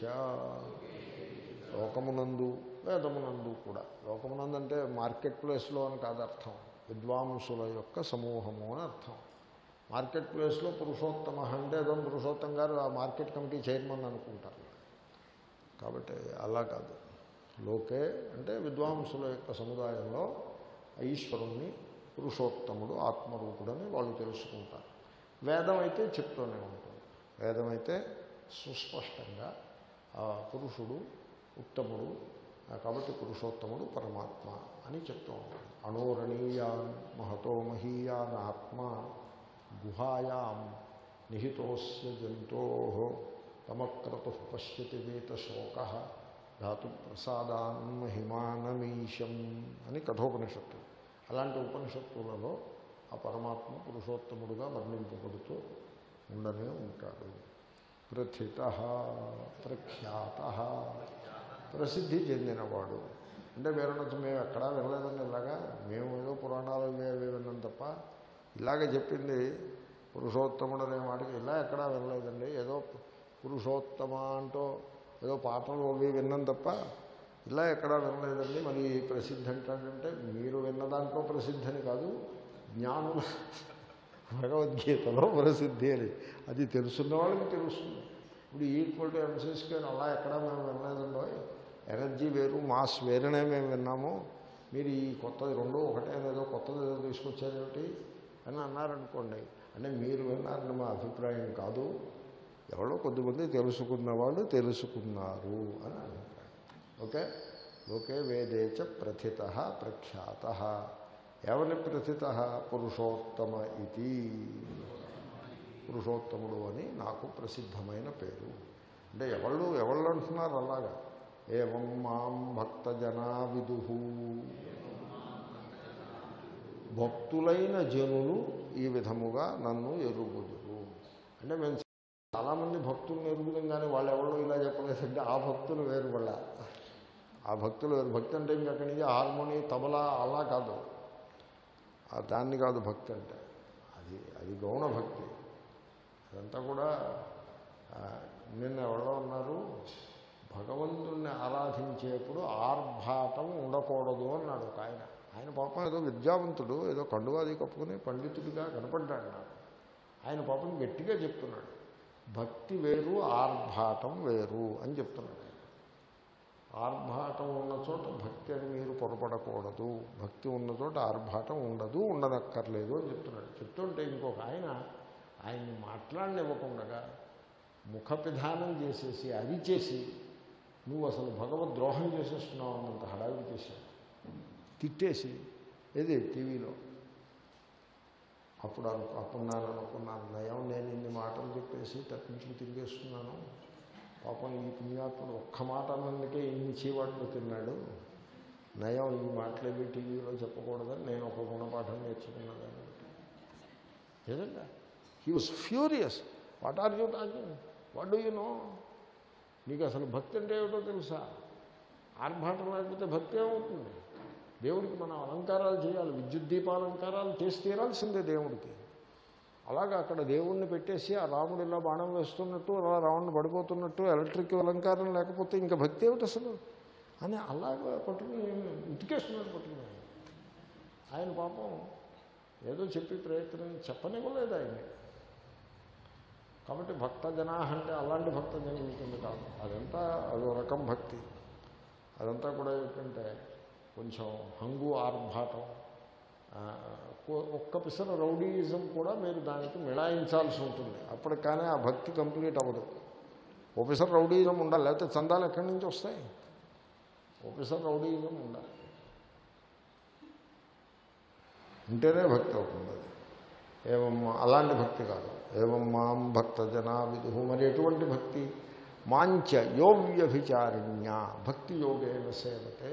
లోకమునందు వేదమునందు కూడా. లోకమునందు అంటే మార్కెట్ ప్లేస్లో అని కాదు అర్థం, విద్వాంసుల యొక్క సమూహము అని అర్థం. మార్కెట్ ప్లేస్లో పురుషోత్తమ అంటే ఏదో పురుషోత్తం గారు ఆ మార్కెట్ కమిటీ చైర్మన్ అనుకుంటారు. కాబట్టి అలా కాదు. లోకే అంటే విద్వాంసుల యొక్క సముదాయంలో ఈశ్వరుణ్ణి పురుషోత్తముడు ఆత్మరూపుడని వాళ్ళు తెలుసుకుంటారు. వేదం అయితే చెప్తూనే ఉంటుంది. వేదం అయితే సుస్పష్టంగా ఆ పురుషుడు ఉత్తముడు, కాబట్టి పురుషోత్తముడు పరమాత్మ అని చెప్తూ ఉంటాడు. అణోరణీయాన్ మహతో మహీయాన్ ఆత్మ గుహాయాం నిహితోస్య జంతో తమక్రతు పశ్యతి వేతశోక ధాతు ప్రసాదాన్ మహిమానమీశం అని కఠోపనిషత్తు. అలాంటి ఉపనిషత్తులలో ఆ పరమాత్మ పురుషోత్తముడుగా వర్ణింపబడుతూ ఉండనే ఉంటాడు. ప్రథిత ప్రఖ్యాత ప్రసిద్ధి చెందినవాడు. అంటే వేరొనొచ్చు మేము ఎక్కడా వినలేదండి ఇలాగా, మేము ఏదో పురాణాలు అవి విన్నాం తప్ప ఇలాగే చెప్పింది పురుషోత్తముడు అనే మాటకి ఇలా ఎక్కడా వినలేదండి. ఏదో పురుషోత్తమ అంటూ ఏదో పాటలు అవి విన్నాం తప్ప ఇలా ఎక్కడా వినలేదండి. మరి ప్రసిద్ధి అంటాడంటే మీరు విన్న దాంట్లో ప్రసిద్ధి అని కాదు, జ్ఞానుల భగవద్గీతలో ప్రసిద్ధి అని అది తెలుసున్న వాళ్ళకి తెలుస్తుంది. ఇప్పుడు ఈక్వల్ టు ఎంసీ స్క్వేర్ అలా ఎక్కడా మేము వినలేదండో, ఎనర్జీ వేరు మాస్ వేరునే మేము విన్నాము, మీరు ఈ కొత్తది రెండు ఒకటే ఏదో కొత్తది ఏదో తీసుకొచ్చారేమిటి అని అన్నారనుకోండి. అంటే మీరు విన్నారని మా అభిప్రాయం కాదు, ఎవరో కొద్దిమంది తెలుసుకున్న వాళ్ళు తెలుసుకున్నారు అని అభిప్రాయం. ఓకే. లోకే వేదేచ ప్రథిత ప్రఖ్యాత. ఎవరి ప్రథిత పురుషోత్తమ ఇది, పురుషోత్తముడు అని నాకు ప్రసిద్ధమైన పేరు. అంటే ఎవళ్ళు ఎవళ్ళు అంటున్నారు అలాగా. ఏవం మాం భక్తజనా విదుహు, భక్తులైన జనులు ఈ విధముగా నన్ను ఎరుగుదురు. అంటే మేము చాలామంది భక్తులను ఎరుగుదాం, కానీ వాళ్ళు ఎవరో ఇలా చెప్పలేదంటే ఆ భక్తులు వేరు. వాళ్ళ ఆ భక్తులు వేరు. భక్తి అంటే ఇంకక్కడి నుంచి హార్మోని తబలా అలా కాదు, దాన్ని కాదు భక్తి అంటే. అది అది గౌణ భక్తి. అదంతా కూడా నిన్న ఎవరో ఉన్నారు, భగవంతుణ్ణి ఆరాధించేప్పుడు ఆర్భాటం ఉండకూడదు అన్నాడు ఒక ఆయన. ఆయన పాపం ఏదో విద్యావంతుడు, ఏదో కండువాది కప్పుకుని పండితుడిగా కనపడ్డాడు నాకు. ఆయన పాపం గట్టిగా చెప్తున్నాడు, భక్తి వేరు ఆర్భాటం వేరు అని చెప్తున్నాడు. ఆర్భాటం ఉన్న చోట భక్తి అని మీరు పొరపడకూడదు, భక్తి ఉన్న చోట ఆర్భాటం ఉండదు, ఉండనక్కర్లేదు అని చెప్తున్నాడు. చెప్తుంటే ఇంకొక ఆయన ఆయన్ని మాట్లాడనివ్వకుండా ముఖపిధానం చేసేసి అరిచేసి నువ్వు అసలు భగవద్ ద్రోహం చేసేస్తున్నావు అన్నంత హడావిడి చేశాడు, తిట్టేసి. ఏది టీవీలో. అప్పుడు అను అప్పుడు నేను అనుకున్నాను, నయం నేను ఇన్ని మాటలు చెప్పేసి తప్పించుకు తిరిగేస్తున్నాను, పాపం ఈ పుణ్యాత్ముడు ఒక్క మాట అన్నందుకే ఇన్ని చీవాట్లు తిన్నాడు, నయం ఈ మాటలేవి టీవీలో చెప్పకూడదని నేను ఒక గుణపాఠం నేర్చుకున్నాను. ఏదండి, he was furious. What are you talking, what do you know, నీకు అసలు భక్తి అంటే ఏమిటో తెలుసా? ఆర్భాటం లేకపోతే భక్తి ఏమవుతుంది? దేవుడికి మనం అలంకారాలు చేయాలి, విద్యుత్ దీపాలంకారాలు చేసి తీరాల్సిందే దేవుడికి. అలాగా అక్కడ దేవుణ్ణి పెట్టేసి ఆ రాముడు ఇలా బాణం వేస్తున్నట్టు అలా రావణ్ణి పడిపోతున్నట్టు ఎలక్ట్రిక్ అలంకారం లేకపోతే ఇంకా భక్తి ఏమిటి అసలు అని అలాగా పట్టుకుని ఉతికేస్తున్నారు పట్టుకుని. ఆయన పాపం ఏదో చెప్పి ప్రయత్నం చెప్పనివ్వలేదు ఆయన్ని. కాబట్టి భక్త జనా అంటే అలాంటి భక్త జనులు కింద కాదు, అదంతా అదో రకం భక్తి. అదంతా కూడా ఏంటంటే కొంచెం హంగు ఆర్భాటం, ఒక్క పిసర రౌడీయిజం కూడా మీరు దానికి మిళాయించాల్సి ఉంటుంది, అప్పటికి కానీ ఆ భక్తి కంప్లీట్ అవ్వదు. ఓ పిసర రౌడీయిజం ఉండాలి, లేకపోతే చందాలు ఎక్కడి నుంచి వస్తాయి? ఓ పిసర రౌడీయిజం ఉండాలి. ఉంటేనే భక్తి అవుతుంది అది. ఏవం అలాంటి భక్తి కాదు. ఏవం మాం భక్త జనా విదుహు. మరి ఎటువంటి భక్తి? మాంచ యో వ్యభిచారిణ్య భక్తి యోగేన సేవతే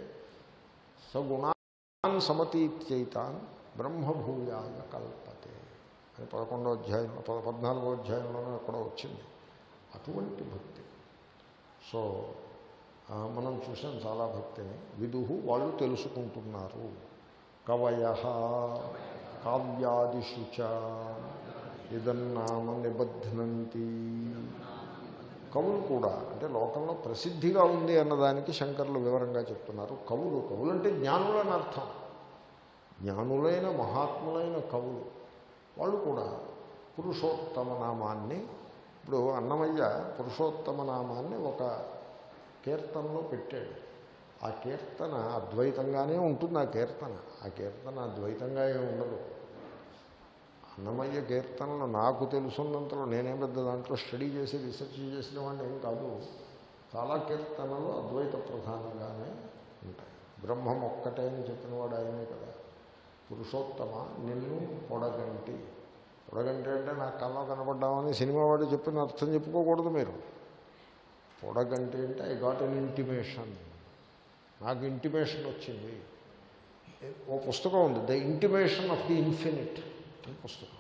సగుణాన్ సమతీత్యైతాన్ బ్రహ్మభూయాయ కల్పతే అని పదకొండో అధ్యాయంలో పద పద్నాలుగో అధ్యాయంలోనే ఎక్కడో వచ్చింది అటువంటి భక్తి. సో మనం చూసాం చాలా భక్తిని. విదుహు వాళ్ళు తెలుసుకుంటున్నారు. కవయః కావ్యాదిషు చ ఇదన్నామ నిబధ్నంతి. కవులు కూడా అంటే లోకంలో ప్రసిద్ధిగా ఉంది అన్నదానికి శంకరులు వివరంగా చెప్తున్నారు. కవులు కవులు అంటే జ్ఞానులని అర్థం. జ్ఞానులైన మహాత్ములైన కవులు వాళ్ళు కూడా పురుషోత్తమ నామాన్ని, ఇప్పుడు అన్నమయ్య పురుషోత్తమ నామాన్ని ఒక కీర్తనలో పెట్టాడు. ఆ కీర్తన అద్వైతంగానే ఉంటుంది. ఆ కీర్తన ఆ కీర్తన అద్వైతంగా ఏమి ఉండదు. అన్నమయ్య కీర్తనలు నాకు తెలుసున్నంతలో, నేనేం పెద్ద దాంట్లో స్టడీ చేసి రీసెర్చ్ చేసిన వాడిని ఏం కాదు. చాలా కీర్తనలు అద్వైత ప్రధానంగానే ఉంటాయి. బ్రహ్మం ఒక్కటే అని చెప్పిన వాడు ఆయనే కదా. పురుషోత్తమ నిన్ను పొడగంటి. పొడగంటి అంటే నాకు కళ్ళ కనపడ్డామని సినిమా వాడు చెప్పిన అర్థం చెప్పుకోకూడదు మీరు. పొడగంటి అంటే ఐ గాట్ ఎన్ ఇంటిమేషన్, నాకు ఇంటిమేషన్ వచ్చింది. ఓ పుస్తకం ఉంది, the intimation of the infinite అని పుస్తకం.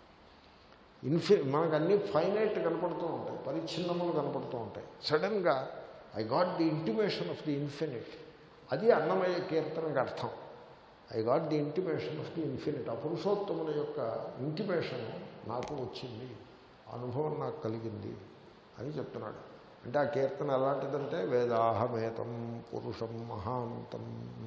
ఇన్ఫి మనకు అన్నీ ఫైనైట్ కనపడుతూ ఉంటాయి, పరిచ్ఛిన్నములు కనపడుతూ ఉంటాయి. సడన్గా I got the intimation of the infinite. అది అన్నమయ్య కీర్తనకు అర్థం. I got the intimation of the infinite. ఆ పురుషోత్తముల యొక్క ఇంటిమేషన్ నాకు వచ్చింది, అనుభవం నాకు కలిగింది అని చెప్తున్నాడు. అంటే ఆ కీర్తన ఎలాంటిదంటే వేదాహమేతం పురుషం మహాంతం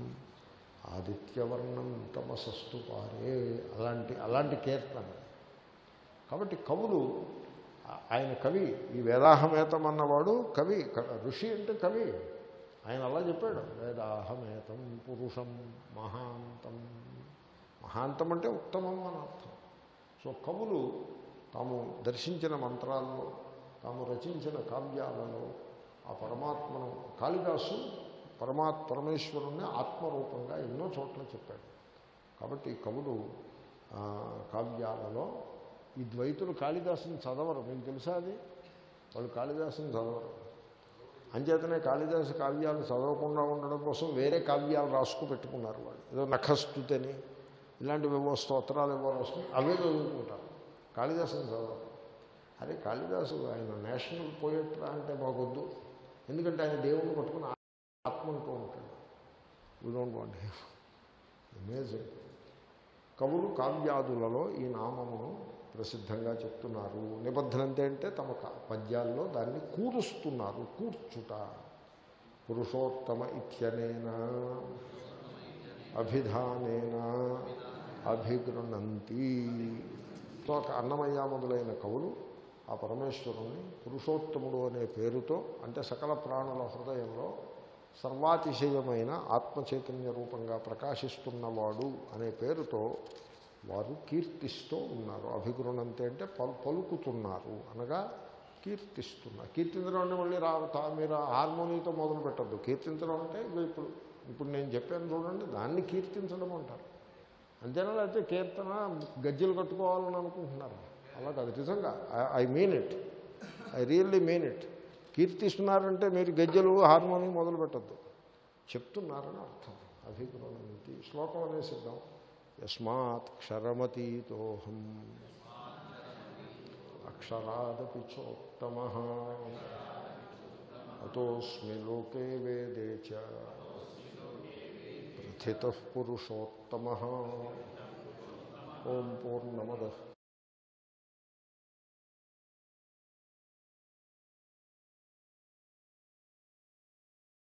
ఆదిత్యవర్ణం తమసస్తు పారే, అలాంటి అలాంటి కీర్తన. కాబట్టి కవులు, ఆయన కవి, ఈ వేదాహమేతం అన్నవాడు కవి, ఋషి అంటే కవి. ఆయన అలా చెప్పాడు, వేదాహమేతం పురుషం మహాంతం. మహాంతం అంటే ఉత్తమం అని అర్థం. సో కవులు తాము దర్శించిన మంత్రాల్లో, తాము రచించిన కావ్యాలలో ఆ పరమాత్మను, కాళిదాసు పరమాత్ పరమేశ్వరుణ్ణి ఆత్మరూపంగా ఎన్నో చోట్ల చెప్పాడు. కాబట్టి కవులు కావ్యాలలో, ఈ ద్వైతులు కాళిదాసుని చదవరు, మీకు తెలుసా అది? వాళ్ళు కాళిదాసుని చదవరు. అంచేతనే కాళిదాసు కావ్యాలు చదవకుండా ఉండడం కోసం వేరే కావ్యాలు రాసుకు పెట్టుకున్నారు వాళ్ళు. ఏదో నఖస్తుతని ఇలాంటివి ఏవో స్తోత్రాలు ఏవో రాసుకుని అవే చదువుకుంటారు, కాళిదాసుని చదవరు. అదే కాళిదాసు ఆయన నేషనల్ పోయట్రా అంటే మాకొద్దు, ఎందుకంటే ఆయన దేవుణ్ణి పట్టుకుని ఆత్మంటూ ఉంటాడు. We don't want him. Amazing. కవులు కావ్యాదులలో ఈ నామమును ప్రసిద్ధంగా చెప్తున్నారు. నిబద్ధనంతే అంటే తమ పద్యాల్లో దాన్ని కూరుస్తున్నారు, కూర్చుట. పురుషోత్తమ ఇత్యనేన అభిధానేన అభిగృణంతి. సో అన్నమయ్య మొదలైన కవులు ఆ పరమేశ్వరుని పురుషోత్తముడు అనే పేరుతో, అంటే సకల ప్రాణుల హృదయంలో సర్వాతిశయమైన ఆత్మచైతన్య రూపంగా ప్రకాశిస్తున్నవాడు అనే పేరుతో వారు కీర్తిస్తూ ఉన్నారు. అభిగృణంతే అంటే పలు పలుకుతున్నారు అనగా కీర్తిస్తున్నారు. కీర్తించడం అంటే మళ్ళీ రా మీరు హార్మోనీతో మొదలు పెట్టద్దు. కీర్తించడం అంటే ఇప్పుడు ఇప్పుడు నేను చెప్పాను చూడండి, దాన్ని కీర్తించడం అంటారు. అంతేనా? లేకపోతే కీర్తన గజ్జలు కట్టుకోవాలని అనుకుంటున్నారు, అలా కాదు. నిజంగా I mean it, I really mean it. కీర్తిస్తున్నారంటే మీరు గజ్జలు హార్మోని మొదలు పెట్టద్దు, చెప్తున్నారని అర్థం. అభిగృణంతి. శ్లోకం అనేసిద్దాం. యస్మాత్ క్షరమతీతోహం అక్షరాదపి చోత్తమః అతోస్మి లోకే వేదే చ ప్రథితః పురుషోత్తమః. ఓం పూర్ణమదః